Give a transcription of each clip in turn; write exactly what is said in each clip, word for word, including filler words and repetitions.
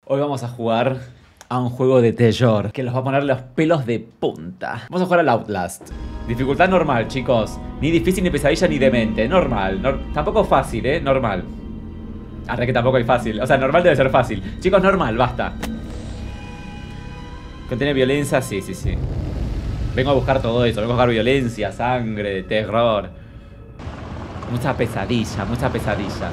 Hoy vamos a jugar a un juego de terror que los va a poner los pelos de punta. Vamos a jugar al Outlast. Dificultad normal, chicos. Ni difícil, ni pesadilla, ni demente. Normal. Nor tampoco fácil, ¿eh? Normal. Ahora que tampoco hay fácil. O sea, normal debe ser fácil. Chicos, normal, basta. ¿Contiene violencia? Sí, sí, sí. Vengo a buscar todo eso. Vengo a buscar violencia, sangre, terror. Mucha pesadilla, mucha pesadilla.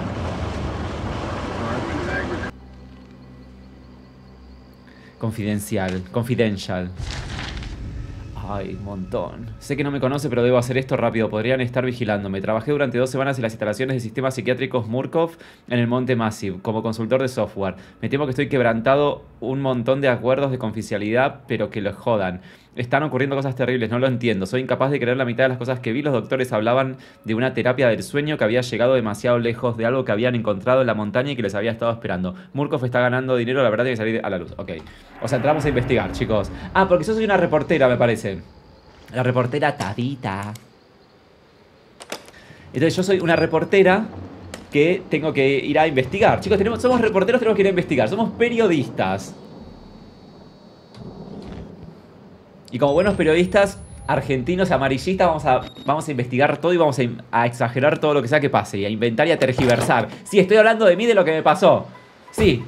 Confidencial, confidential. Ay, un montón. Sé que no me conoce, pero debo hacer esto rápido. Podrían estar vigilándome. Trabajé durante dos semanas en las instalaciones de sistemas psiquiátricos Murkoff en el Monte Massive, como consultor de software. Me temo que estoy quebrantado un montón de acuerdos de confidencialidad, pero que los jodan. Están ocurriendo cosas terribles, no lo entiendo. Soy incapaz de creer la mitad de las cosas que vi. Los doctores hablaban de una terapia del sueño que había llegado demasiado lejos de algo que habían encontrado en la montaña y que les había estado esperando. Murkoff está ganando dinero, la verdad tiene que salir a la luz. Ok. O sea, entramos a investigar, chicos. Ah, porque yo soy una reportera, me parece. La reportera Tabita. Entonces yo soy una reportera que tengo que ir a investigar. Chicos, tenemos, somos reporteros, tenemos que ir a investigar. Somos periodistas. Y como buenos periodistas argentinos amarillistas vamos a, vamos a investigar todo y vamos a, a exagerar todo lo que sea que pase. Y a inventar y a tergiversar. Sí, estoy hablando de mí, de lo que me pasó. Sí.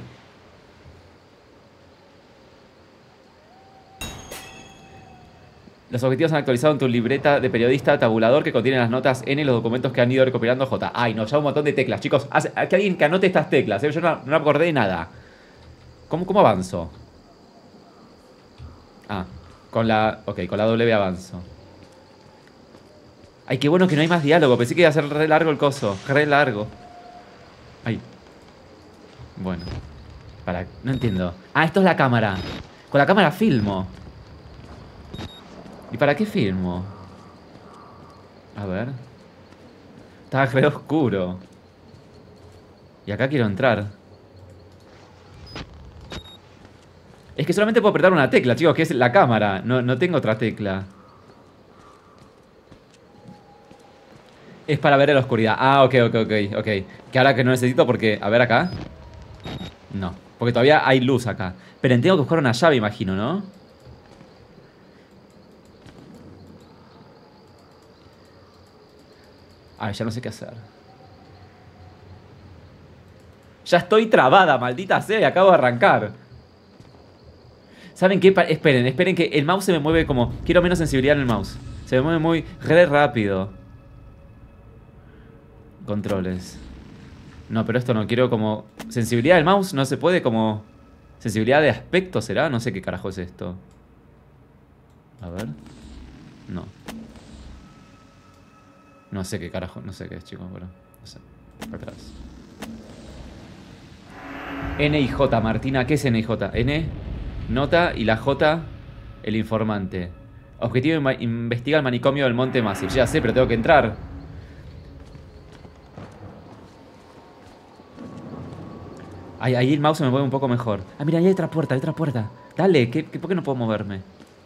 Los objetivos han actualizado en tu libreta de periodista tabulador que contiene las notas N y los documentos que han ido recopilando J. Ay, no, ya un montón de teclas. Chicos, hace, que alguien que anote estas teclas, ¿eh? Yo no, no me acordé de nada. ¿Cómo, cómo avanzo? Ah, con la... Ok, con la W avanzo. Ay, qué bueno que no hay más diálogo. Pensé que iba a ser re largo el coso. Re largo. Ay. Bueno. Para... No entiendo. Ah, esto es la cámara. Con la cámara filmo. ¿Y para qué filmo? A ver. Estaba re oscuro. Y acá quiero entrar. Es que solamente puedo apretar una tecla, chicos, que es la cámara. No, no tengo otra tecla. Es para ver en la oscuridad. Ah, ok, ok, ok, ok. Que ahora que no necesito porque... A ver acá. No, porque todavía hay luz acá. Pero tengo que buscar una llave, imagino, ¿no? Ay, ya no sé qué hacer. Ya estoy trabada, maldita sea, acabo de arrancar. ¿Saben qué? Pa- esperen, esperen que el mouse se me mueve como... Quiero menos sensibilidad en el mouse. Se me mueve muy re rápido. Controles. No, pero esto no, quiero como... Sensibilidad del mouse no se puede como... Sensibilidad de aspecto será, no sé qué carajo es esto. A ver. No. No sé qué carajo, no sé qué es, chicos, pero... No sé. Para atrás. N y J, Martina, ¿qué es N y J? N, nota, y la J, el informante. Objetivo, investiga el manicomio del Monte Massive. Ya sé, pero tengo que entrar. Ahí, ahí el mouse se me mueve un poco mejor. Ah, mira, ahí hay otra puerta, hay otra puerta. Dale, ¿qué, qué, ¿por qué no puedo moverme?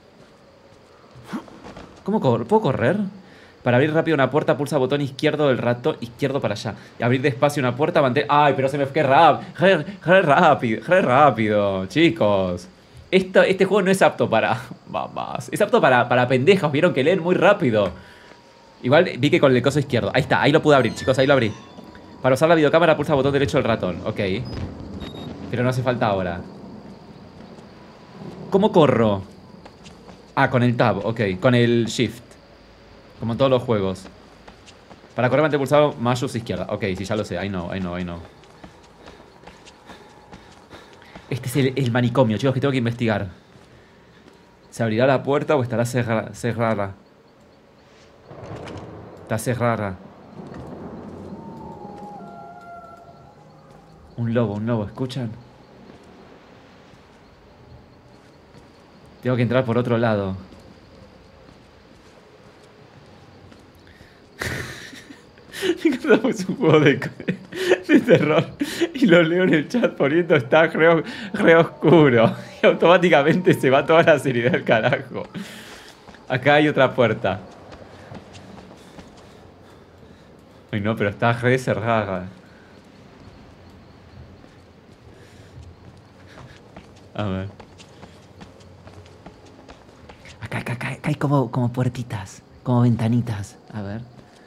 ¿Cómo corro? ¿Puedo correr? Para abrir rápido una puerta, pulsa botón izquierdo del ratón, izquierdo para allá. Y abrir despacio una puerta, mantén... ¡Ay, pero se me fue rápido! ¡Re, re rápido! ¡Re rápido! Chicos. Esto, este juego no es apto para... Vamos. Es apto para, para pendejos. Vieron que leen muy rápido. Igual vi que con el coso izquierdo. Ahí está, ahí lo pude abrir, chicos, ahí lo abrí. Para usar la videocámara, pulsa botón derecho del ratón. Ok. Pero no hace falta ahora. ¿Cómo corro? Ah, con el tab, ok. Con el shift. Como en todos los juegos. Para correr mantén pulsado mouse izquierda. Ok, sí, ya lo sé. I know, I know, I know. Este es el, el manicomio, chicos, que tengo que investigar. ¿Se abrirá la puerta o estará cerra, cerrada? Está cerrada. Un lobo, un lobo, ¿escuchan? Tengo que entrar por otro lado. Es un juego de, de terror. Y lo leo en el chat poniendo está re, re oscuro. Y automáticamente se va toda la seriedad del carajo. Acá hay otra puerta. Ay no, pero está re cerrada. A ver. Acá, acá, acá, acá hay como, como puertitas, como ventanitas. A ver.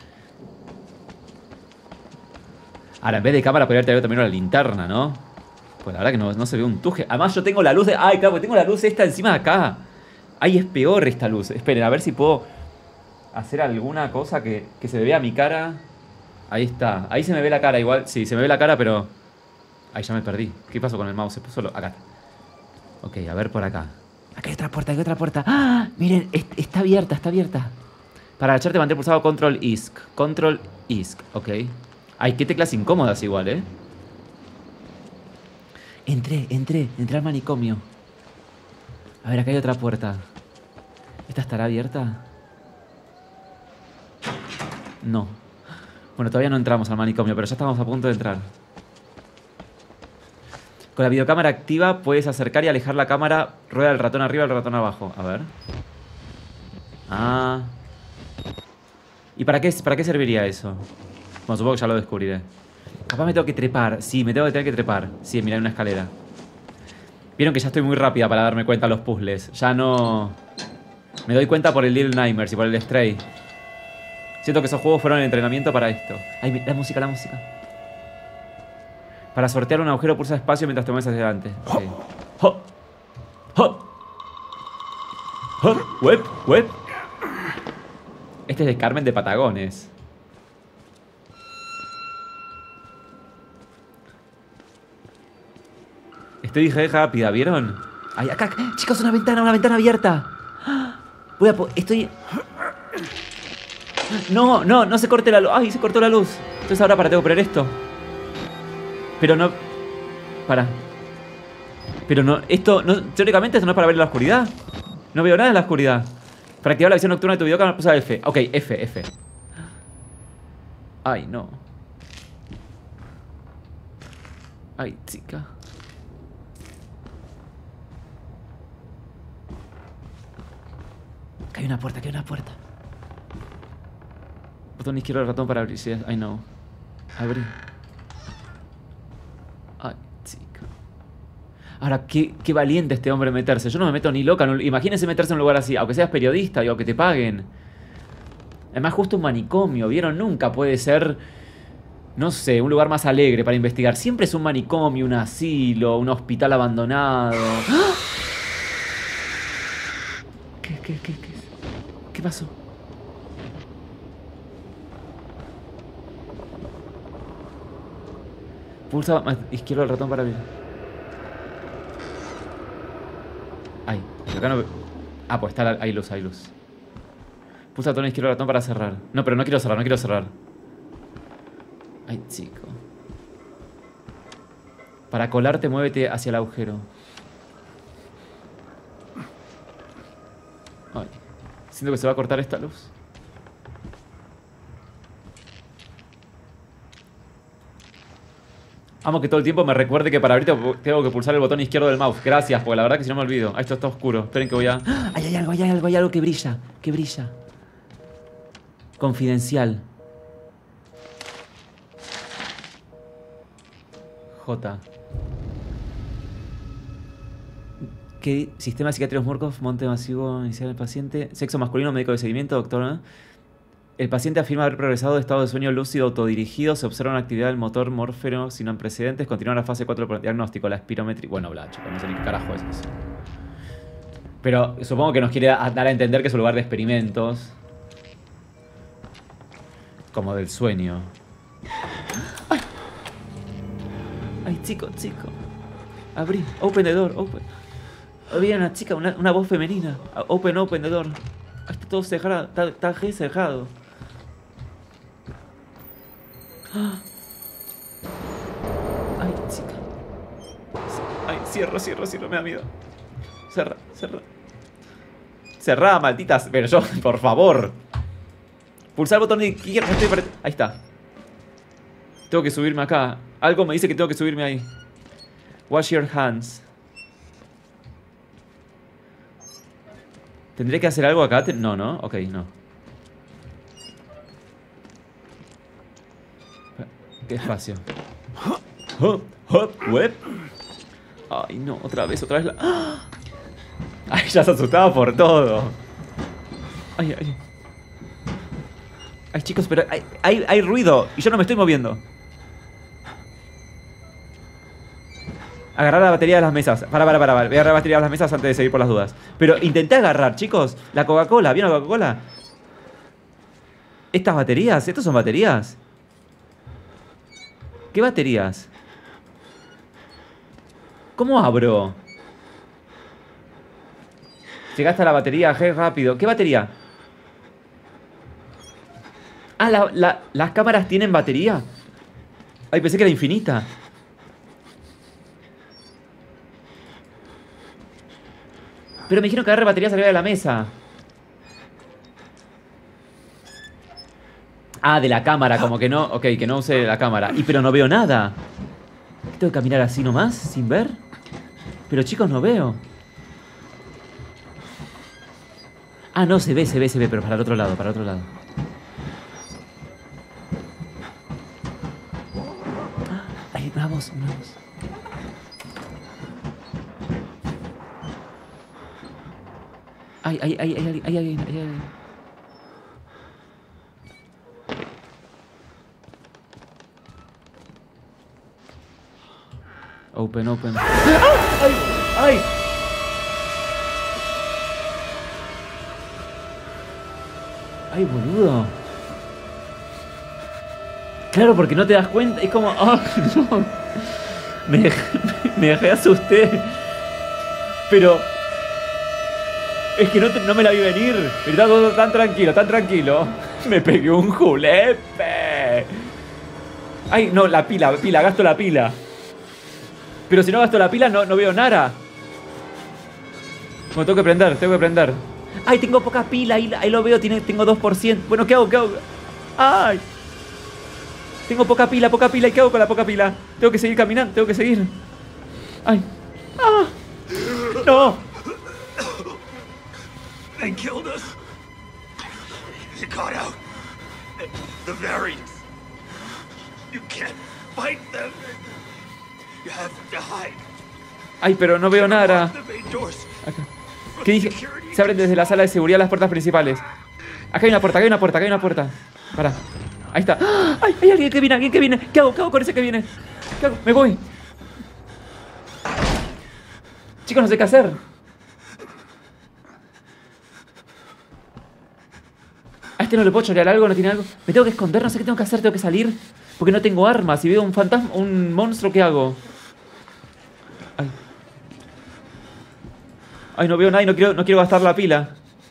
Ahora, en vez de cámara podría haber también una linterna, ¿no? Pues la verdad que no, no se ve un tuje. Además yo tengo la luz de... Ay, claro, porque tengo la luz esta encima de acá. Ay, es peor esta luz. Esperen, a ver si puedo hacer alguna cosa que, que se me vea mi cara. Ahí está. Ahí se me ve la cara igual. Sí, se me ve la cara, pero... Ahí ya me perdí. ¿Qué pasó con el mouse? Se puso lo... Acá. Ok, a ver por acá. Acá hay otra puerta, hay otra puerta. ¡Ah! Miren, est está abierta, está abierta. Para agacharte mantén pulsado Control Isk. Control Isk, ok. Ay, qué teclas incómodas igual, ¿eh? Entré, entré, entré al manicomio. A ver, acá hay otra puerta. ¿Esta estará abierta? No. Bueno, todavía no entramos al manicomio, pero ya estamos a punto de entrar. Con la videocámara activa puedes acercar y alejar la cámara. Rueda el ratón arriba y el ratón abajo. A ver. Ah. ¿Y para qué, para qué serviría eso? Bueno, supongo que ya lo descubriré. Capaz me tengo que trepar. Sí, me tengo que tener que trepar. Sí, mirá, hay una escalera. Vieron que ya estoy muy rápida para darme cuenta de los puzzles. Ya no... Me doy cuenta por el Little Nightmares y por el Stray. Siento que esos juegos fueron el entrenamiento para esto. Ay, la música, la música. Para sortear un agujero pulsa espacio mientras te mueves hacia adelante. Okay. ¡Ho! ¡Ho! ¡Ho! ¡Web! ¡Web! Este es de Carmen de Patagones. Estoy re rápida, ¿vieron? Ay, acá, chicos, una ventana, una ventana abierta. Voy a... Estoy... No, no, no se corte la luz. Ay, se cortó la luz. Entonces ahora para, tengo que poner esto. Pero no... Para. Pero no... Esto... No, teóricamente esto no es para ver en la oscuridad. No veo nada en la oscuridad. Para activar la visión nocturna de tu videocámara pulsa F. Ok, F, F. Ay, no. Ay, chica. Acá hay una puerta, acá hay una puerta. Botón izquierdo del ratón para abrir. Sí, I know. Abrí. Ay, chica. Ahora, qué, qué valiente este hombre meterse. Yo no me meto ni loca. No, imagínense meterse en un lugar así. Aunque seas periodista, digo, que te paguen. Además, justo un manicomio. ¿Vieron? Nunca puede ser, no sé, un lugar más alegre para investigar. Siempre es un manicomio, un asilo, un hospital abandonado. ¡Ah! ¿Qué, qué, qué, qué? ¿Qué pasó? Pulsa izquierdo del ratón para abrir. Ay, acá no... Ah, pues está la... hay luz, hay luz. Pulsa botón izquierdo del ratón para cerrar. No, pero no quiero cerrar, no quiero cerrar. Ay, chico. Para colarte, muévete hacia el agujero. Ay, siento que se va a cortar esta luz. Amo que todo el tiempo me recuerde que para abrir tengo que pulsar el botón izquierdo del mouse. Gracias, porque la verdad que si no me olvido. Ah, esto está oscuro. Esperen que voy a... ¡Ah! Ay, hay algo, hay algo, hay algo que brilla. Que brilla. Confidencial. J. ¿Qué? Sistema psiquiátrico Murkoff, monte masivo inicial del paciente. Sexo masculino, médico de seguimiento, doctor. ¿eh? El paciente afirma haber progresado de estado de sueño lúcido autodirigido. Se observa una actividad del motor morfero sin antecedentes. Continúa la fase cuatro del diagnóstico, la espirometría. Bueno, bla, chico, no sé ni qué carajo es eso. Pero supongo que nos quiere dar a entender que es un lugar de experimentos. Como del sueño. ¡Ay! Ay, chico, chico. Abrí. Open the door. Open. Había una chica, una, una voz femenina. Open, open the door. Está todo cerrado. Está, está re cerrado. Ay, chica. Ay, cierro, cierro, cierro. Me da miedo. Cerra, cerra. Cerrá, malditas. Pero yo, por favor. Pulsar el botón de izquierda. Ahí está. Tengo que subirme acá. Algo me dice que tengo que subirme ahí. Wash your hands. ¿Tendré que hacer algo acá? No, no. Ok, no. Qué espacio. Hop, hop, web. Ay, no, otra vez, otra vez la... ¡Ah! Ay, ya se asustaba por todo. Ay, ay. Ay, chicos, pero hay, hay, hay ruido y yo no me estoy moviendo. Agarrar la batería de las mesas. Para, para, para, para. Voy a agarrar la batería de las mesas antes de seguir por las dudas. Pero intenté agarrar, chicos, la Coca-Cola. ¿Vieron la Coca-Cola? ¿Estas baterías? ¿Estos son baterías? ¿Qué baterías? ¿Cómo abro? Se gasta la batería, G, rápido. ¿Qué batería? Ah, la, la, las cámaras tienen batería. Ay, pensé que era infinita. Pero me dijeron que agarre baterías arriba de la mesa. Ah, de la cámara, como que no. Ok, que no use la cámara. Y pero no veo nada. ¿Qué tengo que caminar así nomás? ¿Sin ver? Pero chicos, no veo. Ah, no, se ve, se ve, se ve. Pero para el otro lado, para el otro lado. Ay, vamos, vamos. Ay, ay, ay, ay, ay, ay, ay, ay, ay. Open, open. ¡Ay! ¡Ay! ¡Ay, boludo! Claro, porque no te das cuenta. Es como... ¡Oh, no! Me dejé, me dejé asusté. Pero... Es que no, te, no me la vi venir. Pero estaba todo tan tranquilo, tan tranquilo. Me pegué un julepe. Ay, no, la pila, pila, gasto la pila. Pero si no gasto la pila, no, no veo nada. Bueno, tengo que prender, tengo que prender. Ay, tengo poca pila, ahí, ahí lo veo, tiene, tengo dos por ciento. Bueno, ¿qué hago? ¿Qué hago? Ay. Tengo poca pila, poca pila. ¿Y qué hago con la poca pila? Tengo que seguir caminando, tengo que seguir. Ay. Ah. No. They killed us. You got out. The variants. You can't fight them. You have to hide. Ay, pero no veo nada. The main doors. Acá. ¿Qué dije? Se abren desde la sala de seguridad las puertas principales. Acá hay una puerta, acá hay una puerta, acá hay una puerta. Pará. Ahí está. ¡Ay! Hay alguien que viene, alguien que viene. ¿Qué hago? ¿Qué hago con ese que viene? ¿Qué hago? Me voy. Chicos, no sé qué hacer. A este no le puedo chorear algo, no tiene algo. Me tengo que esconder, no sé qué tengo que hacer, tengo que salir. Porque no tengo armas. Si veo un fantasma, un monstruo, ¿qué hago? Ay. Ay, no veo nada y no quiero, no quiero gastar la pila.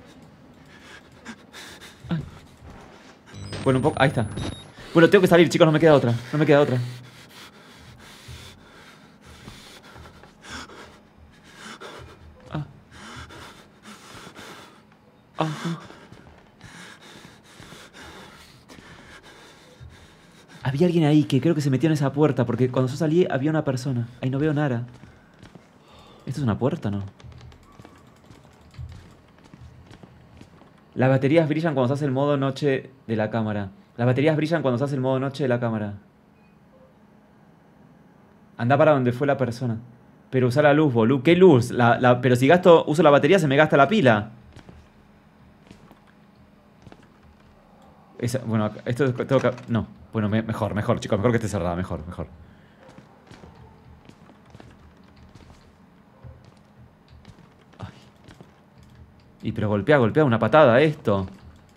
Ay. Bueno, un poco. Ahí está. Bueno, tengo que salir, chicos, no me queda otra. No me queda otra. Ah. Ah. ah. Había alguien ahí que creo que se metió en esa puerta. Porque cuando yo salí había una persona. Ahí no veo nada. ¿Esto es una puerta o no? Las baterías brillan cuando se hace el modo noche de la cámara. Las baterías brillan cuando se hace el modo noche de la cámara. Anda para donde fue la persona. Pero usa la luz, boludo. ¿Qué luz? La, la, pero si gasto, uso la batería se me gasta la pila. Esa, bueno, esto tengo que... No. Bueno, me, mejor, mejor, chicos. Mejor que esté cerrada. Mejor, mejor. Ay. Y pero golpea, golpea una patada esto.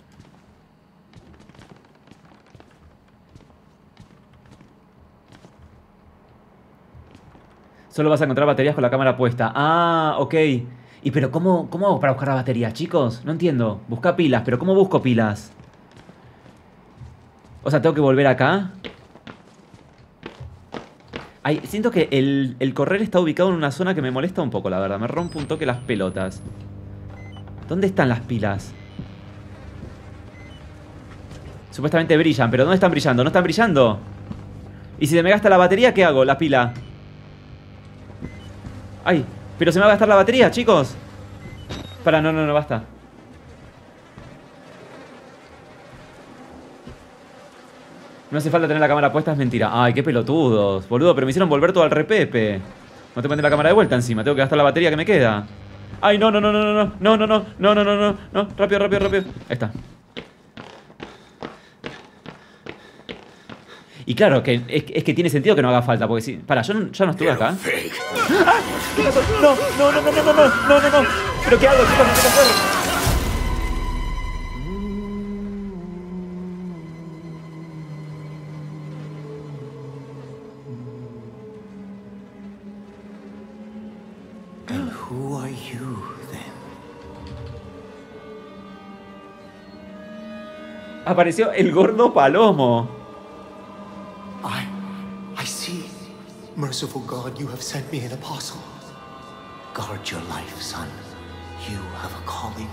Solo vas a encontrar baterías con la cámara puesta. Ah, ok. Y pero ¿cómo, cómo hago para buscar las baterías, chicos? No entiendo. Busca pilas, pero ¿cómo busco pilas? O sea, ¿tengo que volver acá? Ay, siento que el, el correr está ubicado en una zona que me molesta un poco, la verdad. Me rompe un toque las pelotas. ¿Dónde están las pilas? Supuestamente brillan, pero ¿dónde están brillando? ¿No están brillando? ¿Y si se me gasta la batería, qué hago? La pila. Ay, pero se me va a gastar la batería, chicos. Para, no, no, no, basta. No hace falta tener la cámara puesta, es mentira. Ay, qué pelotudos, boludo, pero me hicieron volver todo al repepe. No te pones la cámara de vuelta encima. Tengo que gastar la batería que me queda. Ay, no, no, no, no, no, no, no, no, no, no, no, no, no, no, rápido, rápido, rápido. Ahí está. Y claro, que es, es que tiene sentido que no haga falta, porque si... Para, yo no, yo no estuve acá. ¡Ah! ¿Qué pasó? No, no, no, no, no, no, no, no, no. ¿Pero qué hago, chicos? No sé qué hacer. Who are you, then? Apareció el gordo palomo. I... I see. Merciful God, you have sent me an apostle. Guard your life, son. You have a calling.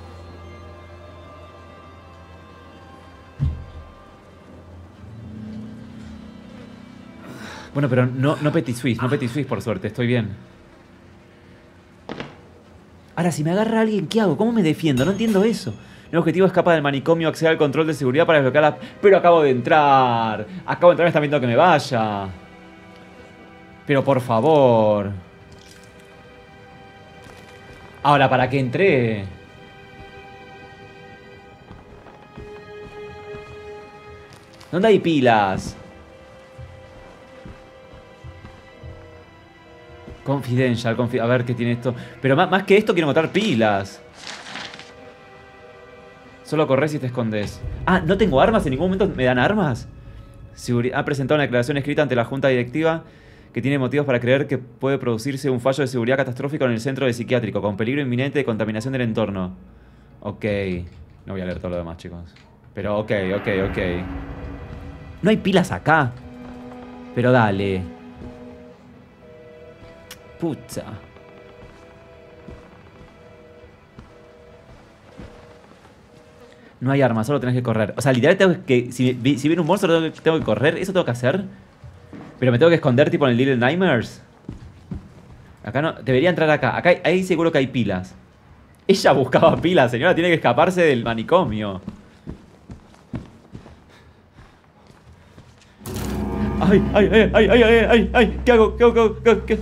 Bueno, pero no, no Petit Suisse, no Petit Suisse por suerte, estoy bien. Ahora, si me agarra alguien, ¿qué hago? ¿Cómo me defiendo? No entiendo eso. El objetivo es escapar del manicomio, acceder al control de seguridad para desbloquear la... Pero acabo de entrar. Acabo de entrar, me están viendo que me vaya. Pero por favor. Ahora, ¿para qué entré? ¿Dónde hay pilas? Confidential, confi a ver qué tiene esto. Pero más, más que esto quiero encontrar pilas. Solo corres y te escondes. Ah, ¿no tengo armas? ¿En ningún momento me dan armas? Seguri ha presentado una declaración escrita ante la junta directiva que tiene motivos para creer que puede producirse un fallo de seguridad catastrófico en el centro de psiquiátrico, con peligro inminente de contaminación del entorno. Ok. No voy a leer todo lo demás, chicos. Pero ok, ok, ok. No hay pilas acá. Pero dale. Puta. No hay armas, solo tenés que correr. O sea, literal tengo que... Si, si viene un monstruo tengo que, tengo que correr. ¿Eso tengo que hacer? Pero me tengo que esconder tipo en el Little Nightmares. Acá no... Debería entrar acá. Acá hay, ahí seguro que hay pilas. Ella buscaba pilas, señora. Tiene que escaparse del manicomio. Ay, ay, ay, ay, ay, ay, ay, ay. ¿Qué hago? ¿Qué hago? ¿Qué hago? ¿Qué hago? ¿Qué hago?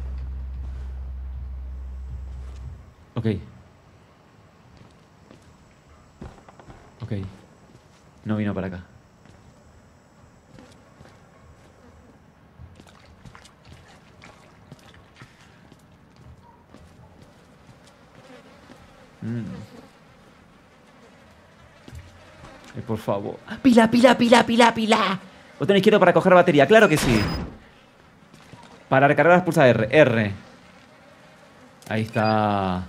Ok. Ok. No vino para acá. Mm. Eh, por favor. ¡Pila, pila, pila, pila, pila! Botón izquierdo para coger batería. Claro que sí. Para recargar las pulsa R. R. Ahí está.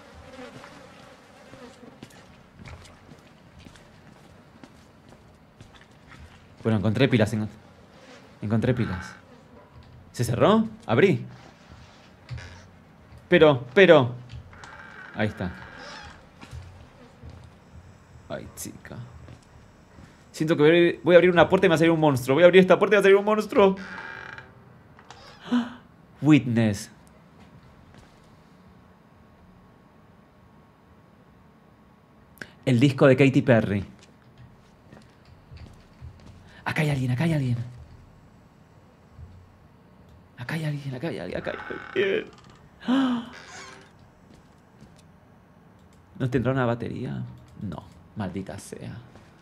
Bueno, encontré pilas. Encontré pilas. ¿Se cerró? Abrí. Pero, pero. Ahí está. Ay, chica. Siento que voy a, abrir, voy a abrir una puerta y me va a salir un monstruo. Voy a abrir esta puerta y va a salir un monstruo. Witness. El disco de Katy Perry. Acá hay alguien, acá hay alguien. Acá hay alguien, acá hay alguien, acá hay alguien. ¿No tendrá una batería? No, maldita sea.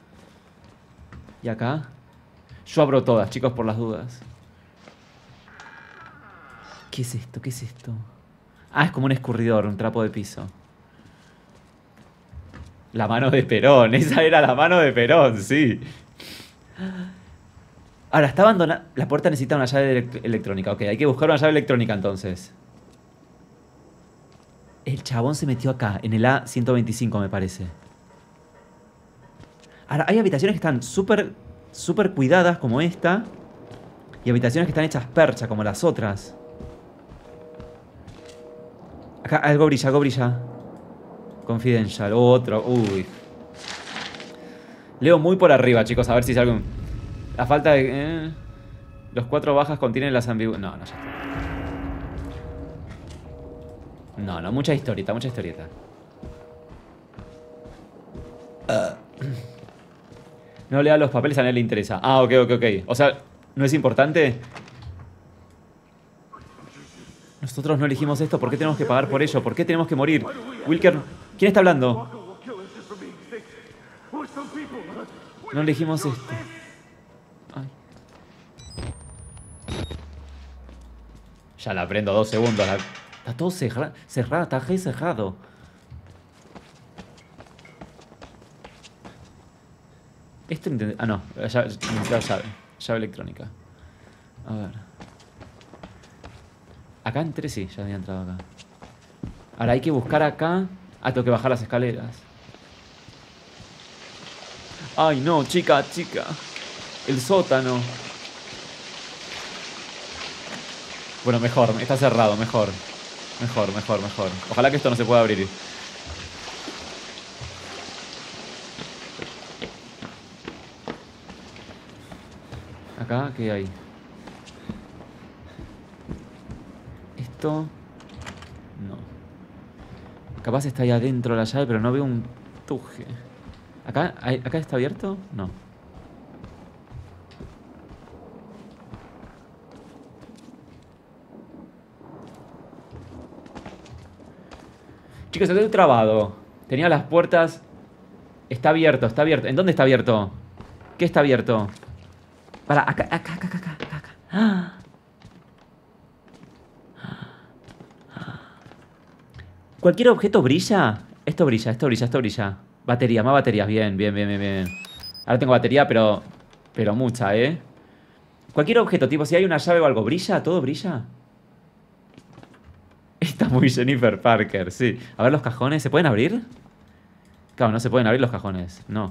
¿Y acá? Yo abro todas, chicos, por las dudas. ¿Qué es esto? ¿Qué es esto? Ah, es como un escurridor, un trapo de piso. La mano de Perón, esa era la mano de Perón, sí. Ahora, está abandonada. La puerta necesita una llave elect electrónica. Ok, hay que buscar una llave electrónica entonces. El chabón se metió acá, en el A ciento veinticinco me parece. Ahora, hay habitaciones que están súper, súper cuidadas como esta. Y habitaciones que están hechas percha como las otras. Acá algo brilla, algo brilla. Confidential, otro, uy. Leo muy por arriba, chicos, a ver si es algo... La falta de... Eh, los cuatro bajas contienen las ambigüedades... No, no, ya está. No, no, mucha historieta, mucha historieta. Uh. No lea los papeles, a nadie le interesa. Ah, ok, ok, ok. O sea, ¿no es importante? Nosotros no elegimos esto. ¿Por qué tenemos que pagar por ello? ¿Por qué tenemos que morir? Wilker, ¿quién está hablando? No elegimos esto. Ay. Ya la prendo dos segundos. La... Está todo cerrado, cerrado, está re cerrado. Esto entiende... Ah, no. Llave, llave. Llave electrónica. A ver. Acá entré, sí, ya había entrado acá. Ahora hay que buscar acá. Ah, tengo que bajar las escaleras. Ay, no, chica, chica. El sótano. Bueno, mejor, está cerrado, mejor. Mejor, mejor, mejor. Ojalá que esto no se pueda abrir. Acá, ¿qué hay? Esto... No. Capaz está ahí adentro la llave, pero no veo un tuje. ¿Acá, hay, ¿Acá está abierto? No. Chicos, estoy trabado. Tenía las puertas... Está abierto, está abierto. ¿En dónde está abierto? ¿Qué está abierto? Para, acá, acá, acá, acá, acá, acá. ¡Ah! ¿Cualquier objeto brilla? Esto brilla, esto brilla, esto brilla. Batería, más baterías. Bien, bien, bien, bien, bien. Ahora tengo batería, pero... Pero mucha, ¿eh? Cualquier objeto, tipo, si hay una llave o algo, ¿brilla? ¿Todo brilla? Está muy Jennifer Parker, sí. A ver los cajones, ¿se pueden abrir? Claro, no se pueden abrir los cajones. No.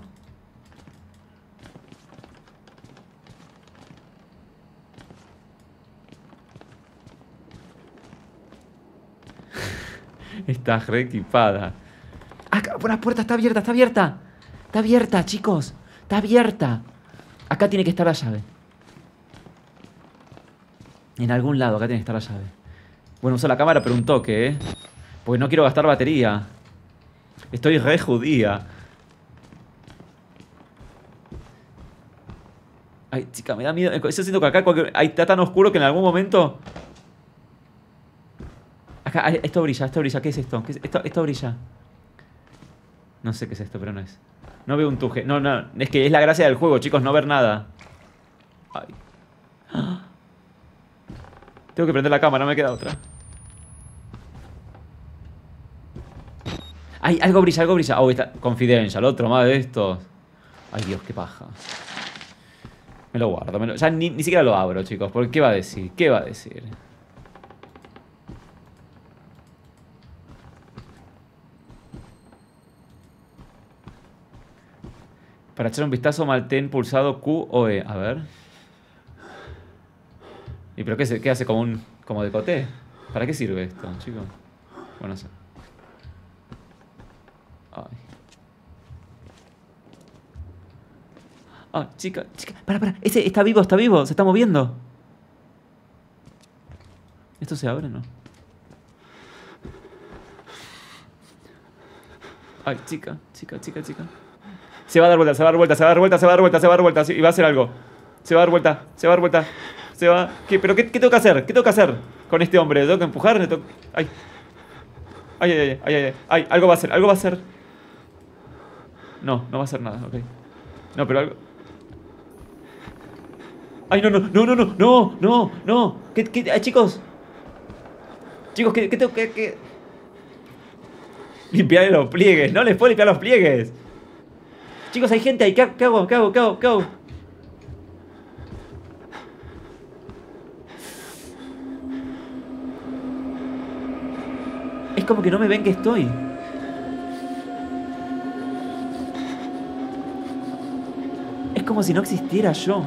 Está re equipada. Acá, una puerta está abierta, está abierta. Está abierta, chicos. Está abierta. Acá tiene que estar la llave. En algún lado, acá tiene que estar la llave. Bueno, uso la cámara, pero un toque, ¿eh? Porque no quiero gastar batería. Estoy re judía. Ay, chica, me da miedo. Yo siento que acá cualquier... Ay, está tan oscuro que en algún momento... Acá, esto brilla, esto brilla. ¿Qué es esto? ¿Qué es? Esto, esto brilla. No sé qué es esto, pero no es. No veo un tuje. No, no. Es que es la gracia del juego, chicos, no ver nada. Ay. ¡Ah! Tengo que prender la cámara, no me queda otra. Ay, algo brilla, algo brilla. Oh, está Confidential, otro más de estos. Ay, Dios, qué paja. Me lo guardo. Me lo... Ya ni, ni siquiera lo abro, chicos. Porque ¿qué va a decir? ¿Qué va a decir? Para echar un vistazo, mantén pulsado Q o E. A ver. ¿Y pero qué, se, qué hace como un... como decoté? ¿Para qué sirve esto, chicos? Bueno, no sé. Ay. Ah, chica, chica. Para, para. Ese está vivo, está vivo. Se está moviendo. ¿Esto se abre o no? Ay, chica, chica, chica, chica. Se va a dar vuelta, se va a dar vuelta, se va a dar vuelta, se va a dar vuelta, se va a dar vuelta. Y va a hacer algo. Se va a dar vuelta, se va a dar vuelta. Se va... ¿Qué? ¿Pero qué, qué tengo que hacer? ¿Qué tengo que hacer con este hombre? ¿Tengo que empujar? ¿Le tengo... Ay. Ay, ay, ay, ay, ay, ay. Algo va a hacer, algo va a hacer. No, no va a hacer nada, ok. No, pero algo... Ay, no, no, no, no, no, no, no, no. ¿Qué, qué, ay, chicos? Chicos, ¿qué, qué tengo que...? Qué... Limpiar los pliegues, no les puedo limpiar los pliegues. Chicos, hay gente ahí, ¿qué, qué hago? ¿Qué hago? ¿Qué hago? ¿Qué hago? Es como que no me ven que estoy. Es como si no existiera yo.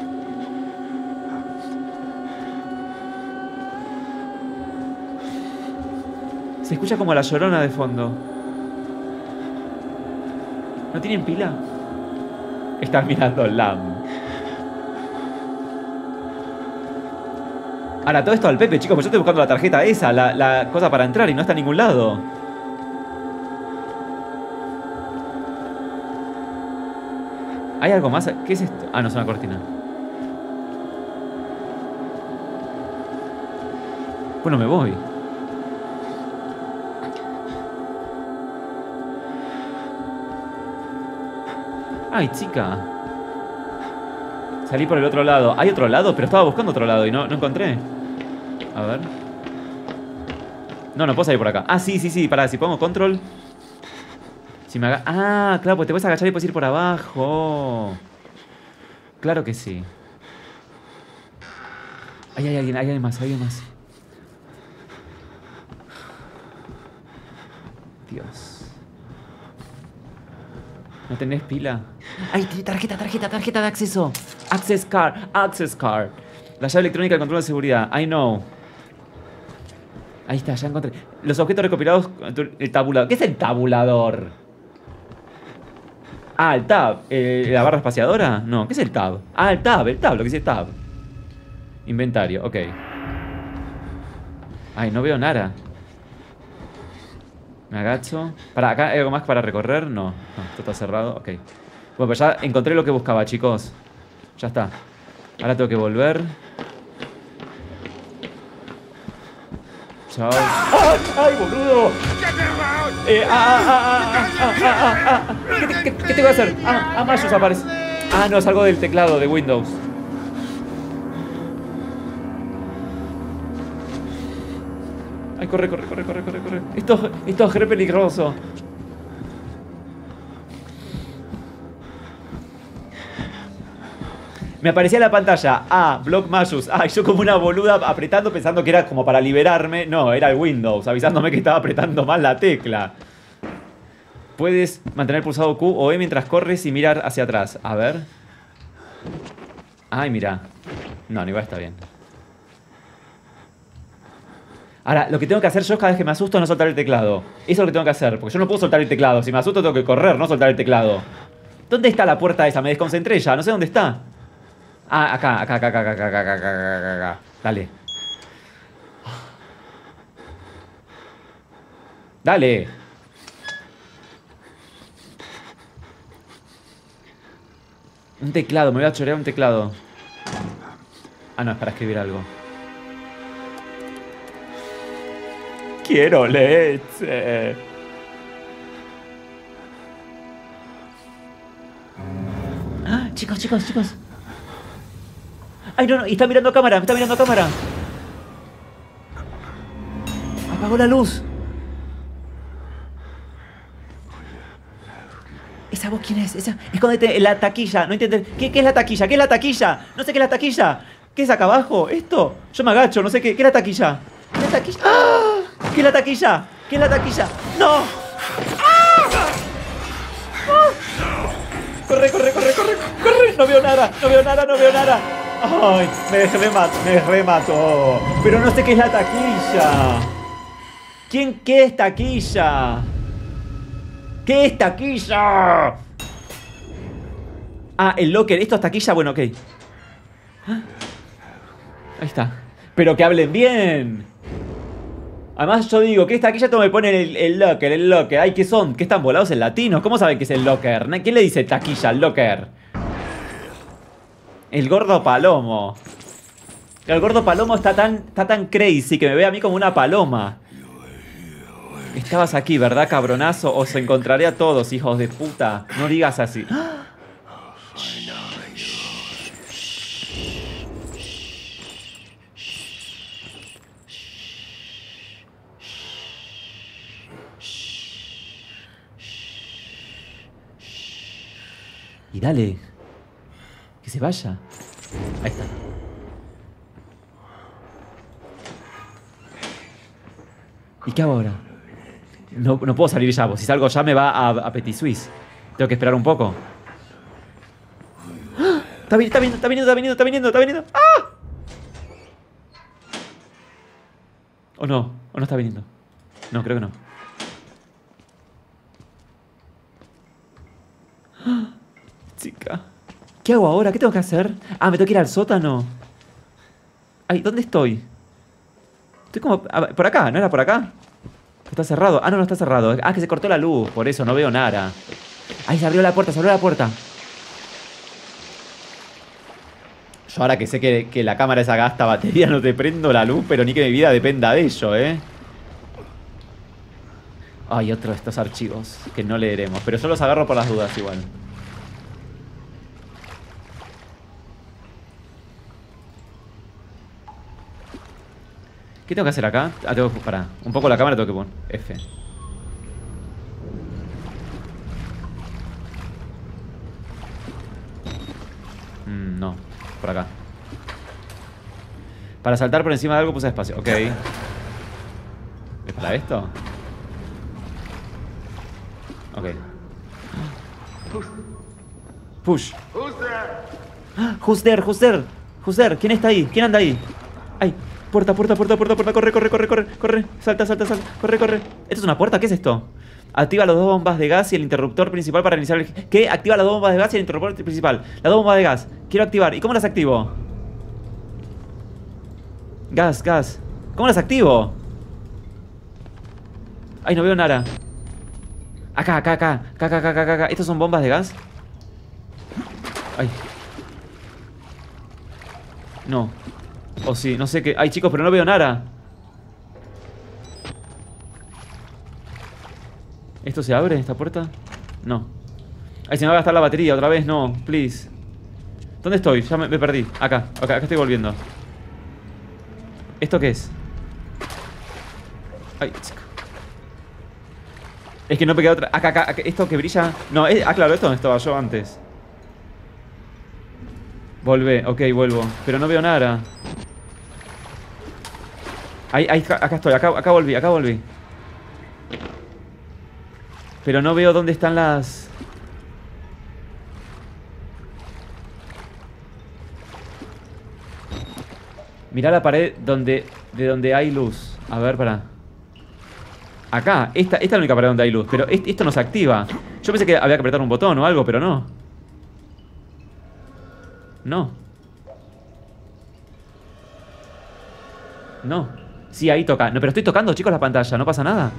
Se escucha como la Llorona de fondo. ¿No tienen pila? Están mirando Lam. Ahora, todo esto al Pepe, chicos, porque yo estoy buscando la tarjeta esa, la, la cosa para entrar y no está en ningún lado. ¿Hay algo más? ¿Qué es esto? Ah, no, es una cortina. Bueno, me voy. Ay, chica. Salí por el otro lado. ¿Hay otro lado? Pero estaba buscando otro lado y no, no encontré. A ver. No, no puedo salir por acá. Ah, sí, sí, sí. Pará, si pongo control. Si me aga... Ah, claro, pues te puedes agachar y puedes ir por abajo. Claro que sí. Ay, hay alguien, hay alguien más, hay alguien más. Dios. ¿No tenés pila? ¡Ay, tarjeta, tarjeta, tarjeta de acceso! Access card, access card. La llave electrónica del control de seguridad. I know. Ahí está, ya encontré. Los objetos recopilados. El tabulador. ¿Qué es el tabulador? Ah, el tab. Eh, ¿La barra espaciadora? No, ¿qué es el tab? Ah, el tab, el tab, lo que dice tab. Inventario, ok. Ay, no veo nada. Me agacho. Para, ¿acá hay algo más para recorrer? No, no, esto está cerrado, ok. Bueno, pues ya encontré lo que buscaba, chicos. Ya está. Ahora tengo que volver. Chao. ¡Ay, ay, boludo! Eh, ah, ah, ah, ah, ah, ah, ah, ah. ¿Qué, te, qué, ¿Qué tengo que hacer? Ah, ah, Mayus aparece. Ah, no, es algo del teclado de Windows. Ay, corre, corre, corre, corre, corre, corre. Esto, esto es re peligroso. Me aparecía la pantalla. Ah, Block Mayus. Ah, yo como una boluda apretando pensando que era como para liberarme. No, era el Windows, avisándome que estaba apretando mal la tecla. Puedes mantener pulsado Q o E mientras corres y mirar hacia atrás. A ver. Ay, mira. No, igual está bien. Ahora, lo que tengo que hacer yo cada vez que me asusto es no soltar el teclado. Eso es lo que tengo que hacer, porque yo no puedo soltar el teclado. Si me asusto tengo que correr, no soltar el teclado. ¿Dónde está la puerta esa? Me desconcentré ya, no sé dónde está. Ah, acá, acá, acá, acá, acá, acá, acá, acá, acá, acá. Dale. Dale. Un teclado, me voy a chorear un teclado. Ah, no, es para escribir algo. Quiero leche. Ah, chicos, chicos, chicos. Ay, no, no, y está mirando a cámara, me está mirando a cámara. Apagó la luz. ¿Esa voz quién es? Esa... Escóndete en la taquilla, no entiendes. ¿Qué, ¿Qué es la taquilla? ¿Qué es la taquilla? No sé qué es la taquilla. ¿Qué es acá abajo? ¿Esto? Yo me agacho, no sé qué. ¿Qué es la taquilla? ¿Qué es la taquilla? ¡Ah! ¿Qué es la taquilla? ¿Qué es la taquilla? ¡No! ¡Ah! ¡Ah! Corre, corre, corre, corre, corre. No veo nada, no veo nada, no veo nada. Ay, me remató, me remató. Pero no sé qué es la taquilla. ¿Quién qué es taquilla? ¿Qué es taquilla? Ah, el locker. ¿Esto es taquilla? Bueno, ok. ¿Ah? Ahí está. Pero que hablen bien. Además yo digo, ¿qué es taquilla? Todo me ponen el, el locker, el locker. Ay, ¿qué son? ¿Qué están volados en latino? ¿Cómo saben que es el locker? ¿Quién le dice taquilla al locker? El gordo palomo. El gordo palomo está tan, está tan crazy que me ve a mí como una paloma. Estabas aquí, ¿verdad, cabronazo? Os encontraré a todos, hijos de puta. No digas así. Y dale. Que se vaya. Ahí está. ¿Y qué hago ahora? No, no puedo salir ya, pues si salgo ya me va a, a Petit Suisse. Tengo que esperar un poco. ¡Ah! Está, vi está, viniendo, está viniendo, está viniendo, está viniendo, está viniendo. ¡Ah! ¿O no? ¿O no está viniendo? No, creo que no. ¡Ah! Chica. ¿Qué hago ahora? ¿Qué tengo que hacer? Ah, me tengo que ir al sótano. Ay, ¿dónde estoy? Estoy como... Por acá, ¿no era por acá? Está cerrado. Ah, no, no está cerrado. Ah, que se cortó la luz. Por eso no veo nada. Ay, se abrió la puerta, se abrió la puerta. Yo ahora que sé que, que la cámara esa gasta batería, no te prendo la luz, pero ni que mi vida dependa de ello, ¿eh? Ay, otro de estos archivos que no leeremos. Pero yo los agarro por las dudas igual. ¿Qué tengo que hacer acá? Ah, tengo que... Pará. Un poco la cámara tengo que poner. F. Mm, no. Por acá. Para saltar por encima de algo puse espacio. Ok. ¿Es para esto? Ok. Push. Who's there? Who's there? Who's there? ¿Quién está ahí? ¿Quién anda ahí? Ay, puerta, puerta, puerta, puerta, puerta. Corre, corre, corre, corre, corre. Salta, salta, salta. Corre, corre. ¿Esto es una puerta? ¿Qué es esto? Activa las dos bombas de gas y el interruptor principal para iniciar el... ¿Qué? Activa las dos bombas de gas y el interruptor principal. Las dos bombas de gas. Quiero activar. ¿Y cómo las activo? Gas, gas. ¿Cómo las activo? Ay, no veo nada. Acá, acá, acá. Acá, acá, acá, acá, acá. ¿Estos son bombas de gas? Ay. No. O sí, no sé qué. Ay, chicos, pero no veo nada. ¿Esto se abre, esta puerta? No. Ay, se me va a gastar la batería otra vez. No, please. ¿Dónde estoy? Ya me, me perdí. Acá, acá, acá estoy volviendo. ¿Esto qué es? Ay, chico. Es que no me queda otra. Acá, acá, acá. Esto que brilla. No, es... ah, claro, esto donde estaba yo antes. Volvé, ok, vuelvo. Pero no veo nada. Ahí, ahí, acá estoy, acá, acá volví, acá volví. Pero no veo dónde están las... Mirá la pared donde, de donde hay luz. A ver, pará. Acá, esta, esta es la única pared donde hay luz. Pero esto, esto no se activa. Yo pensé que había que apretar un botón o algo, pero no. No. No. Sí, ahí toca. No, pero estoy tocando, chicos, la pantalla. No pasa nada.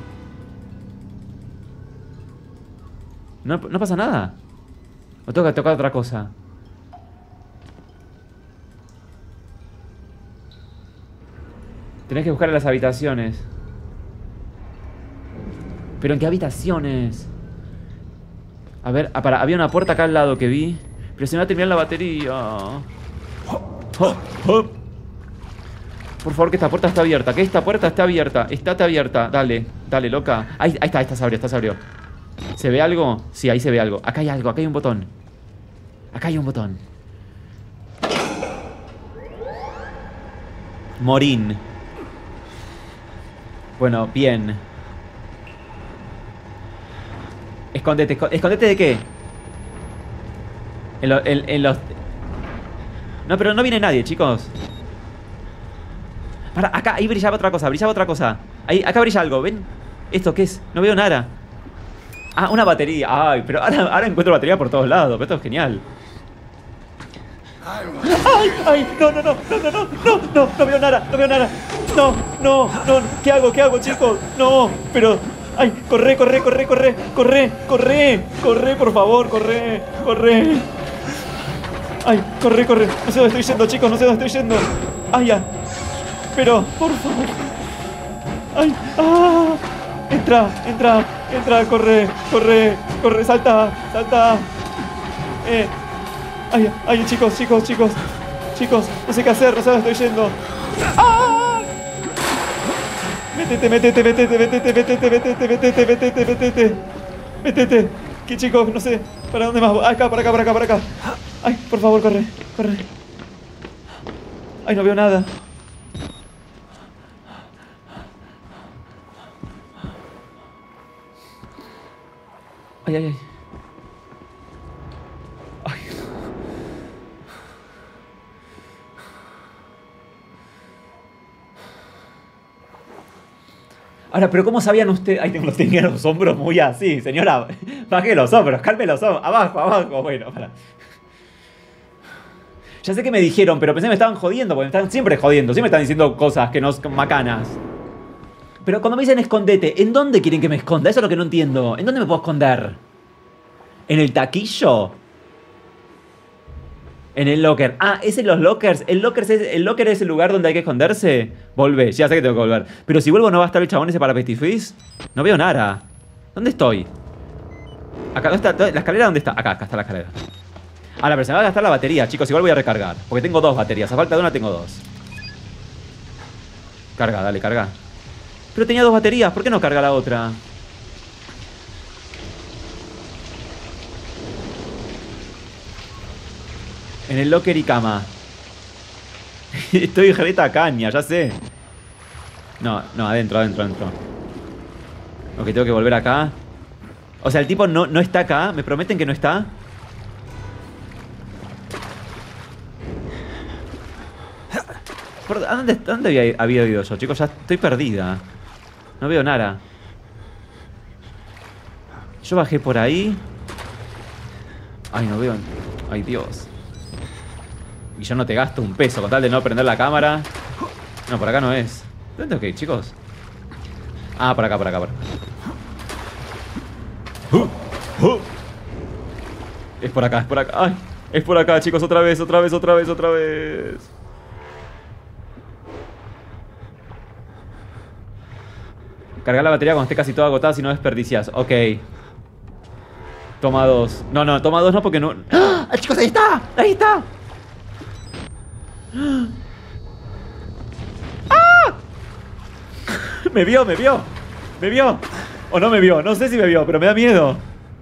No, no pasa nada. O tengo que tocar otra cosa. Tenés que buscar en las habitaciones. ¿Pero en qué habitaciones? A ver, ah, para, había una puerta acá al lado que vi. Pero se me va a terminar la batería. Oh, oh. Por favor, que esta puerta está abierta. Que esta puerta está abierta. Estate abierta. Dale, dale, loca. Ahí, ahí está, ahí está, se abrió, está, se abrió. ¿Se ve algo? Sí, ahí se ve algo. Acá hay algo, acá hay un botón. Acá hay un botón. Morín. Bueno, bien. Escóndete, escóndete de qué. En, lo, en, en los... No, pero no viene nadie, chicos. Para, acá, ahí brillaba otra cosa, brillaba otra cosa. Ahí, acá brilla algo, ¿ven? ¿Esto qué es? No veo nada. Ah, una batería. Ay, pero ahora, ahora encuentro batería por todos lados. Pero esto es genial. Ay, ay, no, no, no, no, no, no, no, no, no veo nada, no veo nada. No, no, no, ¿qué hago, qué hago, chicos? No, pero... Ay, corre, corre, corre, corre, corre, corre, corre, por favor, corre, corre. Ay, corre, corre. No sé dónde estoy yendo, chicos, no sé dónde estoy yendo. Ay, ya. Pero, por favor. Ay, ah. Entra, entra, entra, corre, corre, corre, salta, salta. Eh. Ay, ay, chicos, chicos, chicos. Chicos, no sé qué hacer, no sé dónde estoy yendo. ¡Ah! Métete, métete, métete, métete, métete, métete, métete, métete, métete. Métete. ¿Qué, chicos? No sé. ¿Para dónde más? Acá, para acá, para acá, para acá. Ay, por favor, corre, corre. Ay, no veo nada. Ay, ay, ay. Ay. Ahora, pero ¿cómo sabían ustedes? Ay, tengo, tenía los hombros muy así, señora. Baje los hombros, calme los hombros. Abajo, abajo. Bueno, para. Ya sé que me dijeron, pero pensé que me estaban jodiendo, porque me están siempre jodiendo. Siempre están diciendo cosas que no son macanas. Pero cuando me dicen escondete, ¿en dónde quieren que me esconda? Eso es lo que no entiendo. ¿En dónde me puedo esconder? ¿En el taquillo? En el locker. Ah, ¿es en los lockers? ¿El locker es el, locker es el lugar donde hay que esconderse? Volvé, ya sé que tengo que volver. Pero si vuelvo, ¿no va a estar el chabón ese para Pestifis? No veo nada. ¿Dónde estoy? Acá, ¿dónde está? ¿La escalera dónde está? Acá, acá está la escalera. Ahora, pero se me va a gastar la batería, chicos. Igual voy a recargar. Porque tengo dos baterías. A falta de una tengo dos. Carga, dale, carga. Pero tenía dos baterías, ¿por qué no carga la otra? En el locker y cama. Estoy reta caña, ya sé. No, no, adentro, adentro, adentro. Ok, tengo que volver acá. O sea, el tipo no, no está acá. ¿Me prometen que no está? ¿Por dónde, dónde había, había ido yo, chicos? Ya estoy perdida. No veo nada. Yo bajé por ahí. Ay, no veo. Ay, Dios. Y yo no te gasto un peso con tal de no prender la cámara. No, por acá no es. ¿Dónde tengo que ir, chicos? Ah, por acá, por acá, por acá. Uh, uh. Es por acá, es por acá. Ay, es por acá, chicos, otra vez, otra vez, otra vez, otra vez. Cargar la batería cuando esté casi toda agotada, si no desperdicias. Ok. Toma dos. No, no, toma dos no porque no... ¡Ah! ¡Chicos, ahí está! ¡Ahí está! ¡Ah! Me vio, me vio. Me vio. O no me vio, no sé si me vio, pero me da miedo.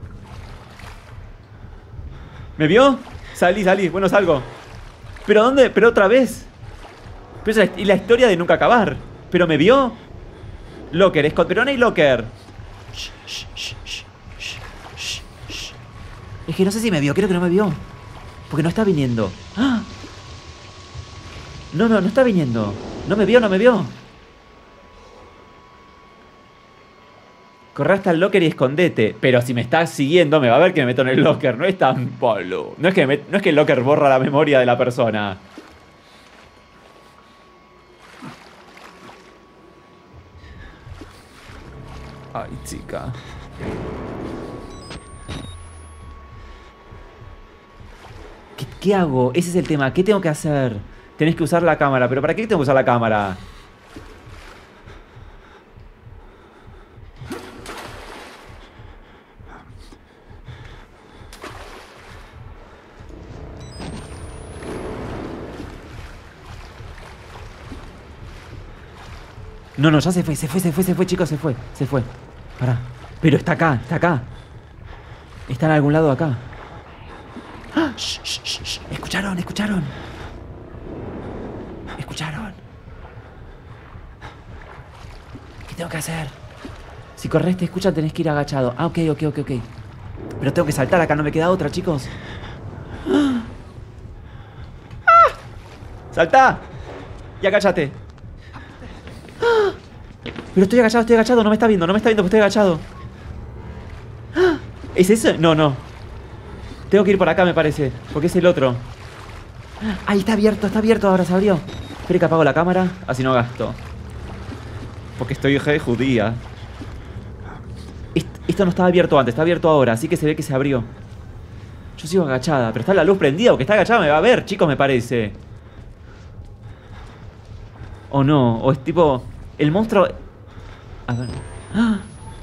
¿Me vio? Salí, salí, bueno, salgo. ¿Pero dónde? ¿Pero otra vez? Pero esa es la historia de nunca acabar. ¿Pero me vio? Locker, escond... pero no hay locker. Shh, shh, shh, shh, shh, shh. Es que no sé si me vio, creo que no me vio. Porque no está viniendo. ¡Ah! No, no, no está viniendo. No me vio, no me vio. Corre hasta el locker y escondete. Pero si me estás siguiendo, me va a ver que me meto en el locker. No es tan polo. No es que, me... no es que el locker borra la memoria de la persona. Ay, chica. ¿Qué, ¿Qué hago? Ese es el tema. ¿Qué tengo que hacer? Tenés que usar la cámara. ¿Pero para qué tengo que usar la cámara? No, no, ya se fue, se fue, se fue, se fue, chicos, se fue, se fue. Pará. Pero está acá, está acá. Está en algún lado acá. ¡Ah! Shh, shh, shh, shh. Escucharon, escucharon. Escucharon. ¿Qué tengo que hacer? Si corres te escuchan, tenés que ir agachado. Ah, ok, ok, ok, ok. Pero tengo que saltar acá, no me queda otra, chicos. ¡Ah! ¡Saltá! Y agáchate. Pero estoy agachado, estoy agachado, no me está viendo, no me está viendo porque estoy agachado. ¿Es ese? No, no. Tengo que ir por acá, me parece, porque es el otro. Ahí está abierto, está abierto, ahora se abrió. Espera que apago la cámara, así no gasto. Porque estoy re judía. Esto no estaba abierto antes, está abierto ahora, así que se ve que se abrió. Yo sigo agachada, pero está la luz prendida, porque está agachada me va a ver, chicos, me parece. O no, o es tipo... El monstruo... A ver... ¡Ah!